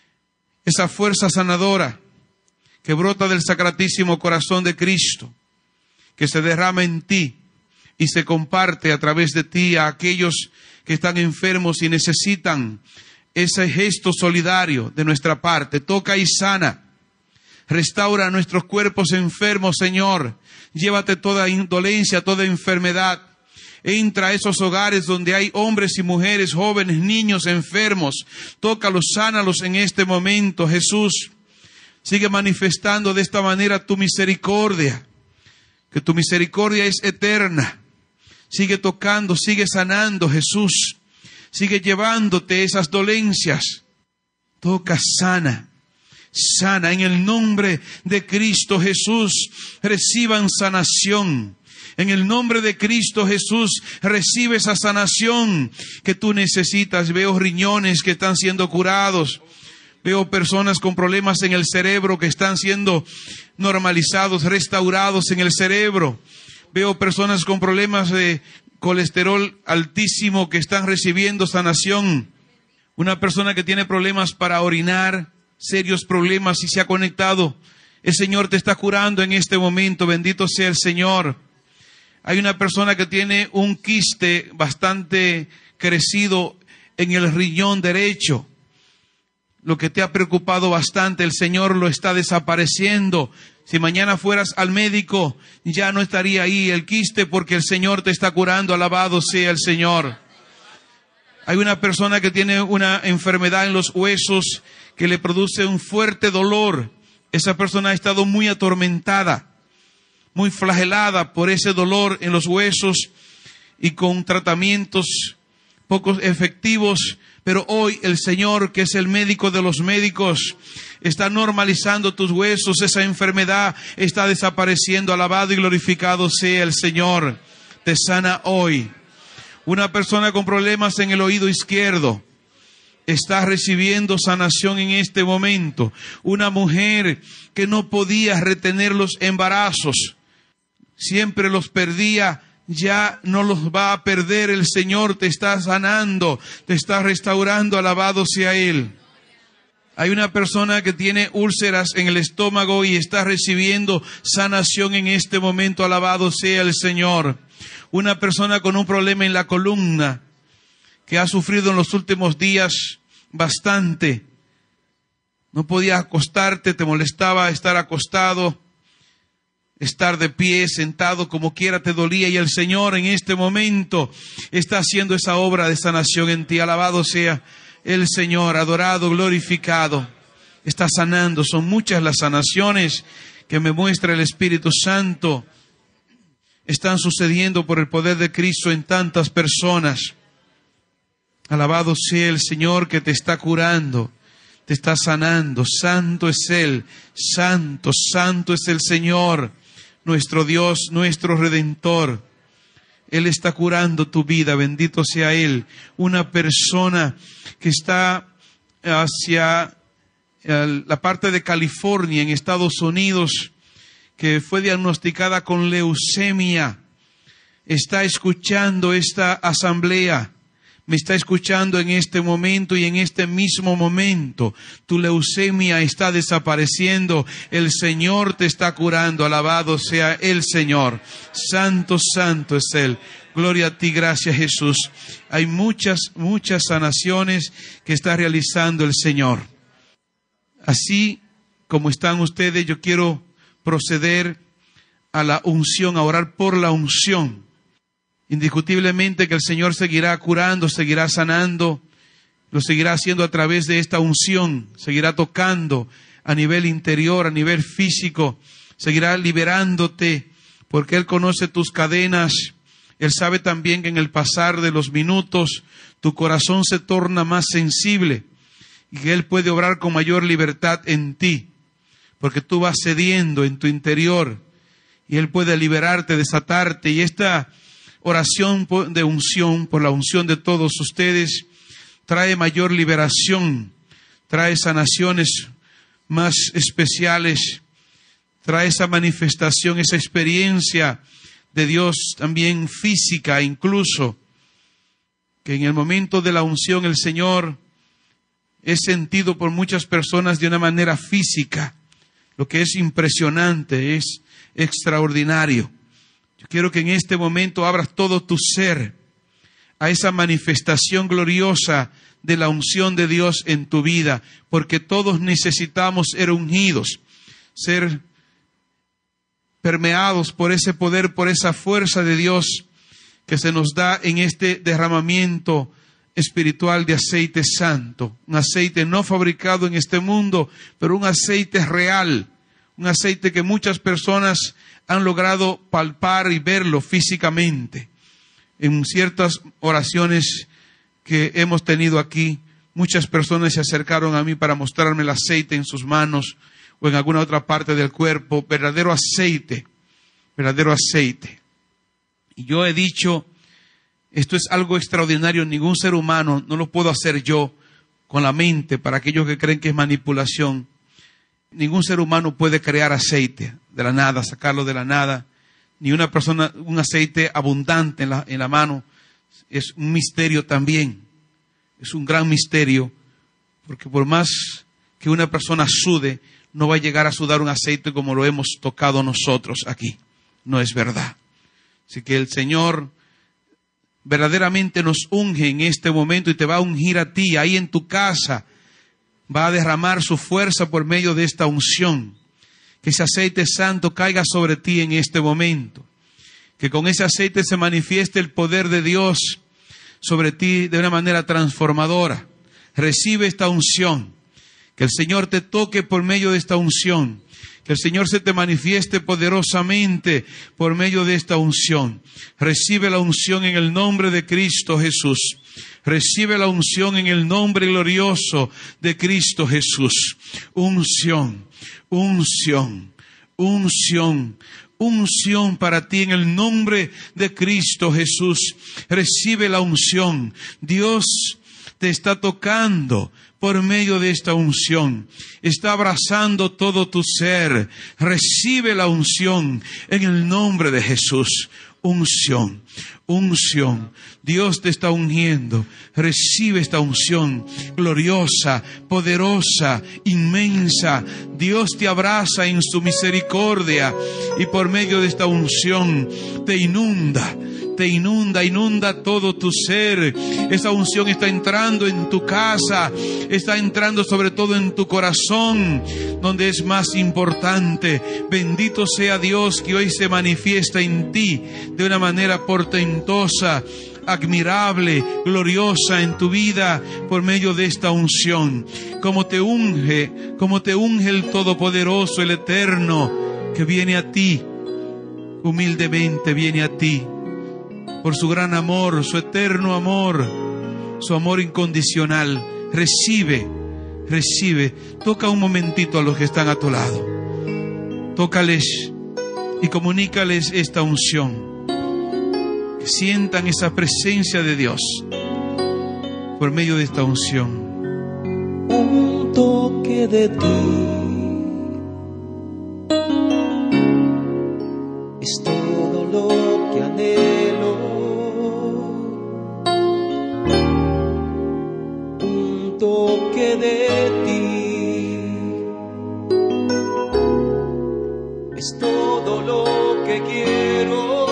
Speaker 1: esa fuerza sanadora que brota del Sacratísimo Corazón de Cristo, que se derrama en ti y se comparte a través de ti a aquellos que están enfermos y necesitan ese gesto solidario de nuestra parte. Toca y sana. Restaura nuestros cuerpos enfermos, Señor. Llévate toda indolencia, toda enfermedad. Entra a esos hogares donde hay hombres y mujeres, jóvenes, niños enfermos. Tócalos, sánalos en este momento, Jesús. Sigue manifestando de esta manera tu misericordia. Que tu misericordia es eterna. Sigue tocando, sigue sanando, Jesús. Sigue llevándote esas dolencias. Toca, sana. Sana en el nombre de Cristo Jesús. Reciban sanación. En el nombre de Cristo Jesús, recibe esa sanación que tú necesitas. Veo riñones que están siendo curados. Veo personas con problemas en el cerebro que están siendo normalizados, restaurados en el cerebro. Veo personas con problemas de colesterol altísimo que están recibiendo sanación. Una persona que tiene problemas para orinar, serios problemas y se ha conectado. El Señor te está curando en este momento. Bendito sea el Señor. Hay una persona que tiene un quiste bastante crecido en el riñón derecho. Lo que te ha preocupado bastante, el Señor lo está desapareciendo. Si mañana fueras al médico, ya no estaría ahí el quiste porque el Señor te está curando. Alabado sea el Señor. Hay una persona que tiene una enfermedad en los huesos que le produce un fuerte dolor. Esa persona ha estado muy atormentada, muy flagelada por ese dolor en los huesos y con tratamientos poco efectivos Pero hoy el Señor, que es el médico de los médicos, está normalizando tus huesos. Esa enfermedad está desapareciendo. Alabado y glorificado sea el Señor. Te sana hoy. Una persona con problemas en el oído izquierdo está recibiendo sanación en este momento. Una mujer que no podía retener los embarazos, siempre los perdía, ya no los va a perder. El Señor te está sanando, te está restaurando. Alabado sea Él. Hay una persona que tiene úlceras en el estómago y está recibiendo sanación en este momento. Alabado sea el Señor. Una persona con un problema en la columna, que ha sufrido en los últimos días bastante. No podía acostarte, te molestaba estar acostado, estar de pie, sentado, como quiera te dolía. Y el Señor en este momento está haciendo esa obra de sanación en ti. Alabado sea el Señor, adorado, glorificado. Está sanando. Son muchas las sanaciones que me muestra el Espíritu Santo. Están sucediendo por el poder de Cristo en tantas personas. Alabado sea el Señor que te está curando, te está sanando. Santo es Él, santo, santo es el Señor, nuestro Dios, nuestro Redentor. Él está curando tu vida, bendito sea Él. Una persona que está hacia la parte de California, en Estados Unidos, que fue diagnosticada con leucemia, está escuchando esta asamblea, me está escuchando en este momento, y en este mismo momento tu leucemia está desapareciendo. El Señor te está curando. Alabado sea el Señor. Santo, santo es Él. Gloria a ti, gracias Jesús. Hay muchas, muchas sanaciones que está realizando el Señor. Así como están ustedes, yo quiero proceder a la unción, a orar por la unción. Indiscutiblemente que el Señor seguirá curando, seguirá sanando, lo seguirá haciendo a través de esta unción, seguirá tocando a nivel interior, a nivel físico, seguirá liberándote, porque Él conoce tus cadenas. Él sabe también que en el pasar de los minutos tu corazón se torna más sensible y que Él puede obrar con mayor libertad en ti, porque tú vas cediendo en tu interior y Él puede liberarte, desatarte. Y esta oración de unción, por la unción de todos ustedes, trae mayor liberación, trae sanaciones más especiales, trae esa manifestación, esa experiencia de Dios también física, incluso, que en el momento de la unción el Señor es sentido por muchas personas de una manera física, lo que es impresionante, es extraordinario. Yo quiero que en este momento abras todo tu ser a esa manifestación gloriosa de la unción de Dios en tu vida, porque todos necesitamos ser ungidos, ser permeados por ese poder, por esa fuerza de Dios que se nos da en este derramamiento espiritual de aceite santo, un aceite no fabricado en este mundo, pero un aceite real, un aceite que muchas personas han logrado palpar y verlo físicamente. En ciertas oraciones que hemos tenido aquí, muchas personas se acercaron a mí para mostrarme el aceite en sus manos o en alguna otra parte del cuerpo, verdadero aceite, verdadero aceite. Y yo he dicho, esto es algo extraordinario, ningún ser humano, no lo puedo hacer yo con la mente, para aquellos que creen que es manipulación. Ningún ser humano puede crear aceite de la nada, sacarlo de la nada. Ni una persona, un aceite abundante en la, en la mano. Es un misterio también. Es un gran misterio. Porque por más que una persona sude, no va a llegar a sudar un aceite como lo hemos tocado nosotros aquí. No es verdad. Así que el Señor verdaderamente nos unge en este momento y te va a ungir a ti, ahí en tu casa. Va a derramar su fuerza por medio de esta unción. Que ese aceite santo caiga sobre ti en este momento. Que con ese aceite se manifieste el poder de Dios sobre ti de una manera transformadora. Recibe esta unción. Que el Señor te toque por medio de esta unción. Que el Señor se te manifieste poderosamente por medio de esta unción. Recibe la unción en el nombre de Cristo Jesús. Recibe la unción en el nombre glorioso de Cristo Jesús. Unción, unción, unción, unción para ti en el nombre de Cristo Jesús. Recibe la unción. Dios te está tocando por medio de esta unción. Está abrazando todo tu ser. Recibe la unción en el nombre de Jesús. Unción, unción. Dios te está ungiendo. Recibe esta unción gloriosa, poderosa, inmensa. Dios te abraza en su misericordia y por medio de esta unción te inunda. Te inunda, inunda todo tu ser. Esa unción está entrando en tu casa, está entrando sobre todo en tu corazón, donde es más importante. Bendito sea Dios que hoy se manifiesta en ti de una manera portentosa, admirable, gloriosa en tu vida por medio de esta unción. Como te unge, como te unge el Todopoderoso, el Eterno, que viene a ti, humildemente viene a ti. Por su gran amor, su eterno amor, su amor incondicional. Recibe, recibe. Toca un momentito a los que están a tu lado. Tócales y comunícales esta unción. Que sientan esa presencia de Dios por medio de esta unción.
Speaker 2: Un toque de ti es todo lo que anhelo. Un toque de ti es todo lo que quiero.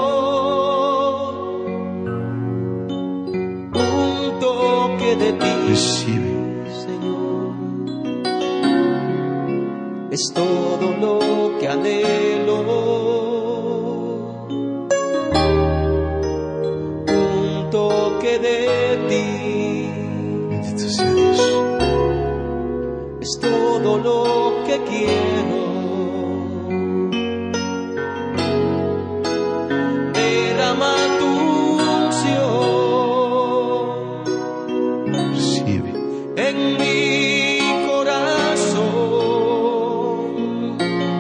Speaker 2: Un toque de ti,
Speaker 1: Recibe,
Speaker 2: Señor, es todo lo que anhelo. Un toque de ti,
Speaker 1: bendito sea Dios.
Speaker 2: es todo lo que quiero. Derrama tu unción
Speaker 1: Recibe,
Speaker 2: en mi corazón.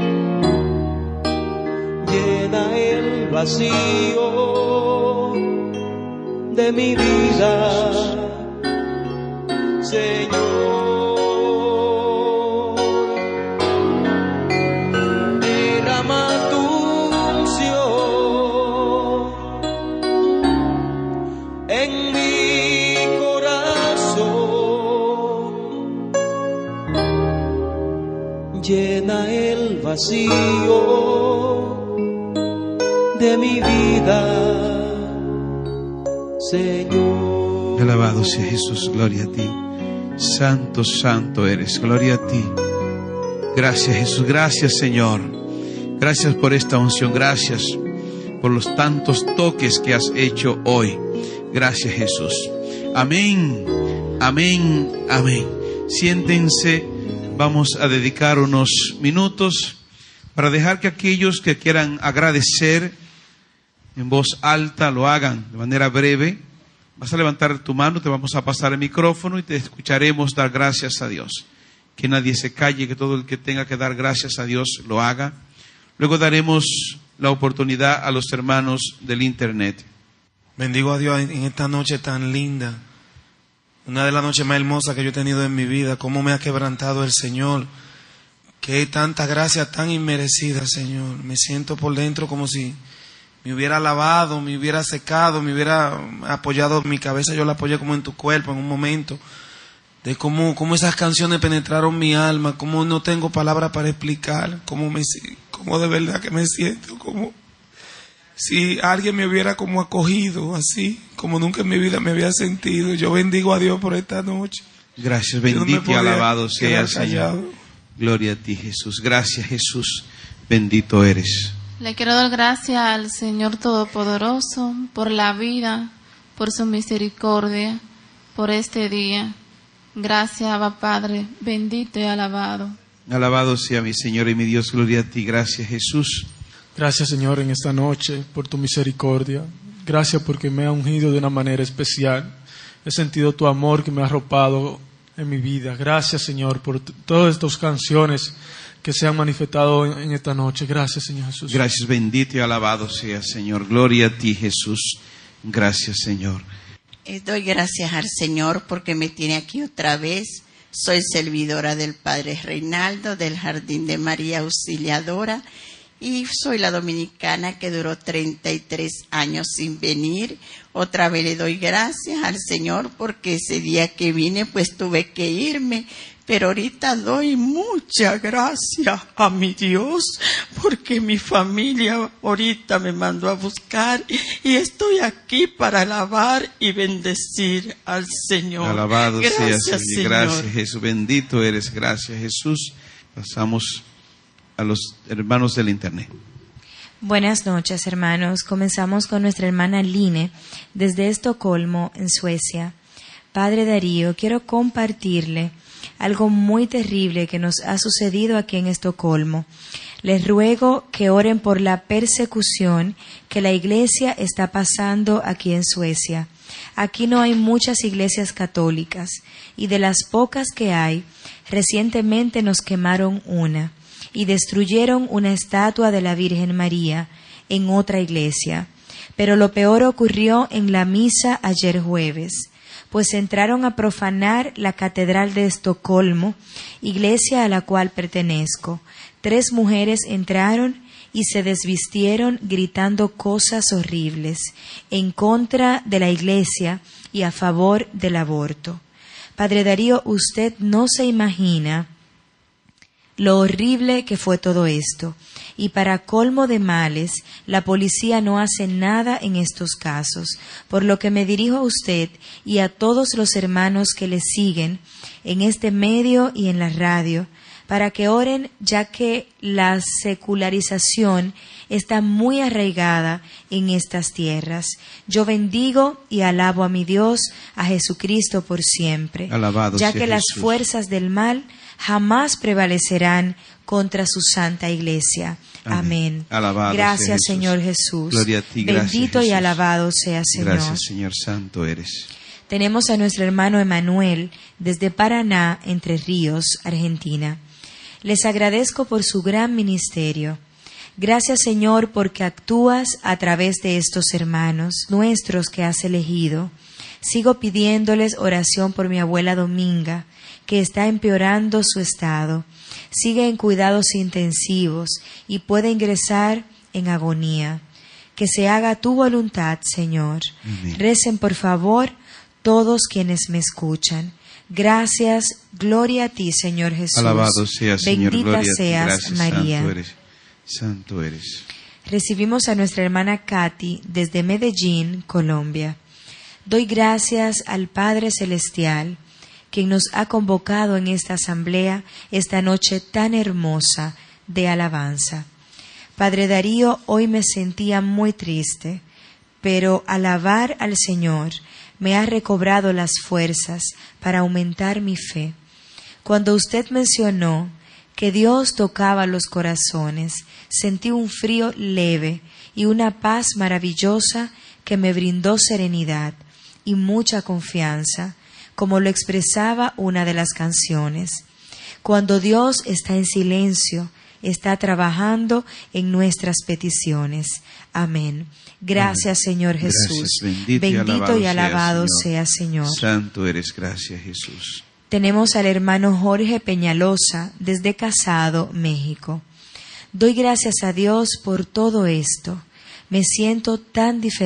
Speaker 2: Llena el vacío de mi vida, Señor. Derrama tu unción en mi corazón. Llena el vacío de mi vida, Señor.
Speaker 1: alabado sea Jesús, gloria a ti. Santo, santo eres, gloria a ti. Gracias Jesús, gracias Señor. Gracias por esta unción, gracias por los tantos toques que has hecho hoy. Gracias Jesús. Amén, amén, amén. Siéntense, vamos a dedicar unos minutos para dejar que aquellos que quieran agradecer en voz alta lo hagan de manera breve. Vas a levantar tu mano, te vamos a pasar el micrófono y te escucharemos dar gracias a Dios. Que nadie se calle, que todo el que tenga que dar gracias a Dios lo haga. Luego daremos la oportunidad a los hermanos del internet.
Speaker 3: Bendigo a Dios en esta noche tan linda. Una de las noches más hermosas que yo he tenido en mi vida. Cómo me ha quebrantado el Señor. Qué tanta gracia tan inmerecida, Señor. Me siento por dentro como si me hubiera lavado, me hubiera secado, me hubiera apoyado mi cabeza. Yo la apoyé como en tu cuerpo en un momento. De cómo, cómo esas canciones penetraron mi alma. Cómo no tengo palabras para explicar. Cómo, me, cómo de verdad que me siento. Como si alguien me hubiera como acogido así. Como nunca en mi vida me había sentido. Yo bendigo a Dios por esta noche.
Speaker 1: Gracias, bendito
Speaker 3: no
Speaker 1: y alabado sea el Señor. Gloria a ti Jesús. Gracias Jesús, bendito eres.
Speaker 4: Le quiero dar gracias al Señor Todopoderoso por la vida, por su misericordia, por este día. Gracias, Abba Padre, bendito y alabado.
Speaker 1: Alabado sea mi Señor y mi Dios, gloria a ti. Gracias Jesús.
Speaker 5: Gracias Señor en esta noche por tu misericordia. Gracias porque me ha ungido de una manera especial. he sentido tu amor que me ha arropado en mi vida. Gracias, Señor, por t- todas estas canciones que se han manifestado en, en esta noche. Gracias, Señor Jesús.
Speaker 1: Gracias, bendito y alabado sea, Señor. Gloria a ti, Jesús. Gracias, Señor.
Speaker 6: Eh, doy gracias al Señor porque me tiene aquí otra vez. Soy servidora del Padre Reinaldo del Jardín de María Auxiliadora y soy la dominicana que duró treinta y tres años sin venir. Otra vez le doy gracias al Señor porque ese día que vine pues tuve que irme. Pero ahorita doy muchas gracias a mi Dios porque mi familia ahorita me mandó a buscar y estoy aquí para alabar y bendecir al Señor.
Speaker 1: Alabado
Speaker 6: Gracias,
Speaker 1: sea, Señor.
Speaker 6: Señor.
Speaker 1: Gracias, Jesús. Bendito eres. Gracias, Jesús. Pasamos a los hermanos del internet.
Speaker 7: Buenas noches, hermanos. Comenzamos con nuestra hermana Line desde Estocolmo, en Suecia. Padre Darío, quiero compartirle algo muy terrible que nos ha sucedido aquí en Estocolmo. Les ruego que oren por la persecución que la iglesia está pasando aquí en Suecia. Aquí no hay muchas iglesias católicas y de las pocas que hay, recientemente nos quemaron una y destruyeron una estatua de la Virgen María en otra iglesia. Pero lo peor ocurrió en la misa ayer jueves, pues entraron a profanar la Catedral de Estocolmo, iglesia a la cual pertenezco. Tres mujeres entraron y se desvistieron gritando cosas horribles en contra de la iglesia y a favor del aborto. Padre Darío, usted no se imagina lo horrible que fue todo esto. Y para colmo de males, la policía no hace nada en estos casos, por lo que me dirijo a usted y a todos los hermanos que le siguen en este medio y en la radio, para que oren, ya que la secularización está muy arraigada en estas tierras. Yo bendigo y alabo a mi Dios, a Jesucristo por siempre,
Speaker 1: Alabado
Speaker 7: ya
Speaker 1: sea
Speaker 7: que las
Speaker 1: Jesús.
Speaker 7: fuerzas del mal jamás prevalecerán contra su santa iglesia. Amén.
Speaker 1: Amén. Alabado sea
Speaker 7: Gracias,
Speaker 1: Jesús.
Speaker 7: Señor Jesús.
Speaker 1: Gloria a ti, gracias,
Speaker 7: Bendito y
Speaker 1: Jesús.
Speaker 7: alabado sea, Señor.
Speaker 1: Gracias, Señor. Santo eres.
Speaker 7: Tenemos a nuestro hermano Emanuel desde Paraná, Entre Ríos, Argentina. Les agradezco por su gran ministerio. Gracias, Señor, porque actúas a través de estos hermanos nuestros que has elegido. Sigo pidiéndoles oración por mi abuela Dominga, que está empeorando su estado. Sigue en cuidados intensivos y puede ingresar en agonía. Que se haga tu voluntad, Señor.
Speaker 1: Amén.
Speaker 7: Recen, por favor, todos quienes me escuchan. Gracias, gloria a ti, Señor Jesús.
Speaker 1: Alabado sea, Señor.
Speaker 7: Bendita
Speaker 1: Gloria a ti.
Speaker 7: seas,
Speaker 1: Gracias,
Speaker 7: María.
Speaker 1: Santo eres. Santo eres.
Speaker 7: Recibimos a nuestra hermana Katy desde Medellín, Colombia. Doy gracias al Padre Celestial, quien nos ha convocado en esta asamblea esta noche tan hermosa de alabanza. Padre Darío, hoy me sentía muy triste, pero alabar al Señor me ha recobrado las fuerzas para aumentar mi fe. Cuando usted mencionó que Dios tocaba los corazones, sentí un frío leve y una paz maravillosa que me brindó serenidad y mucha confianza, como lo expresaba una de las canciones. Cuando Dios está en silencio, está trabajando en nuestras peticiones. Amén. Gracias, Señor Jesús.
Speaker 1: Gracias, bendito, y alabado,
Speaker 7: y alabado sea,
Speaker 1: sea,
Speaker 7: Señor.
Speaker 1: Santo eres. Gracias, Jesús.
Speaker 7: Tenemos al hermano Jorge Peñalosa desde Casado, México. Doy gracias a Dios por todo esto. Me siento tan diferente.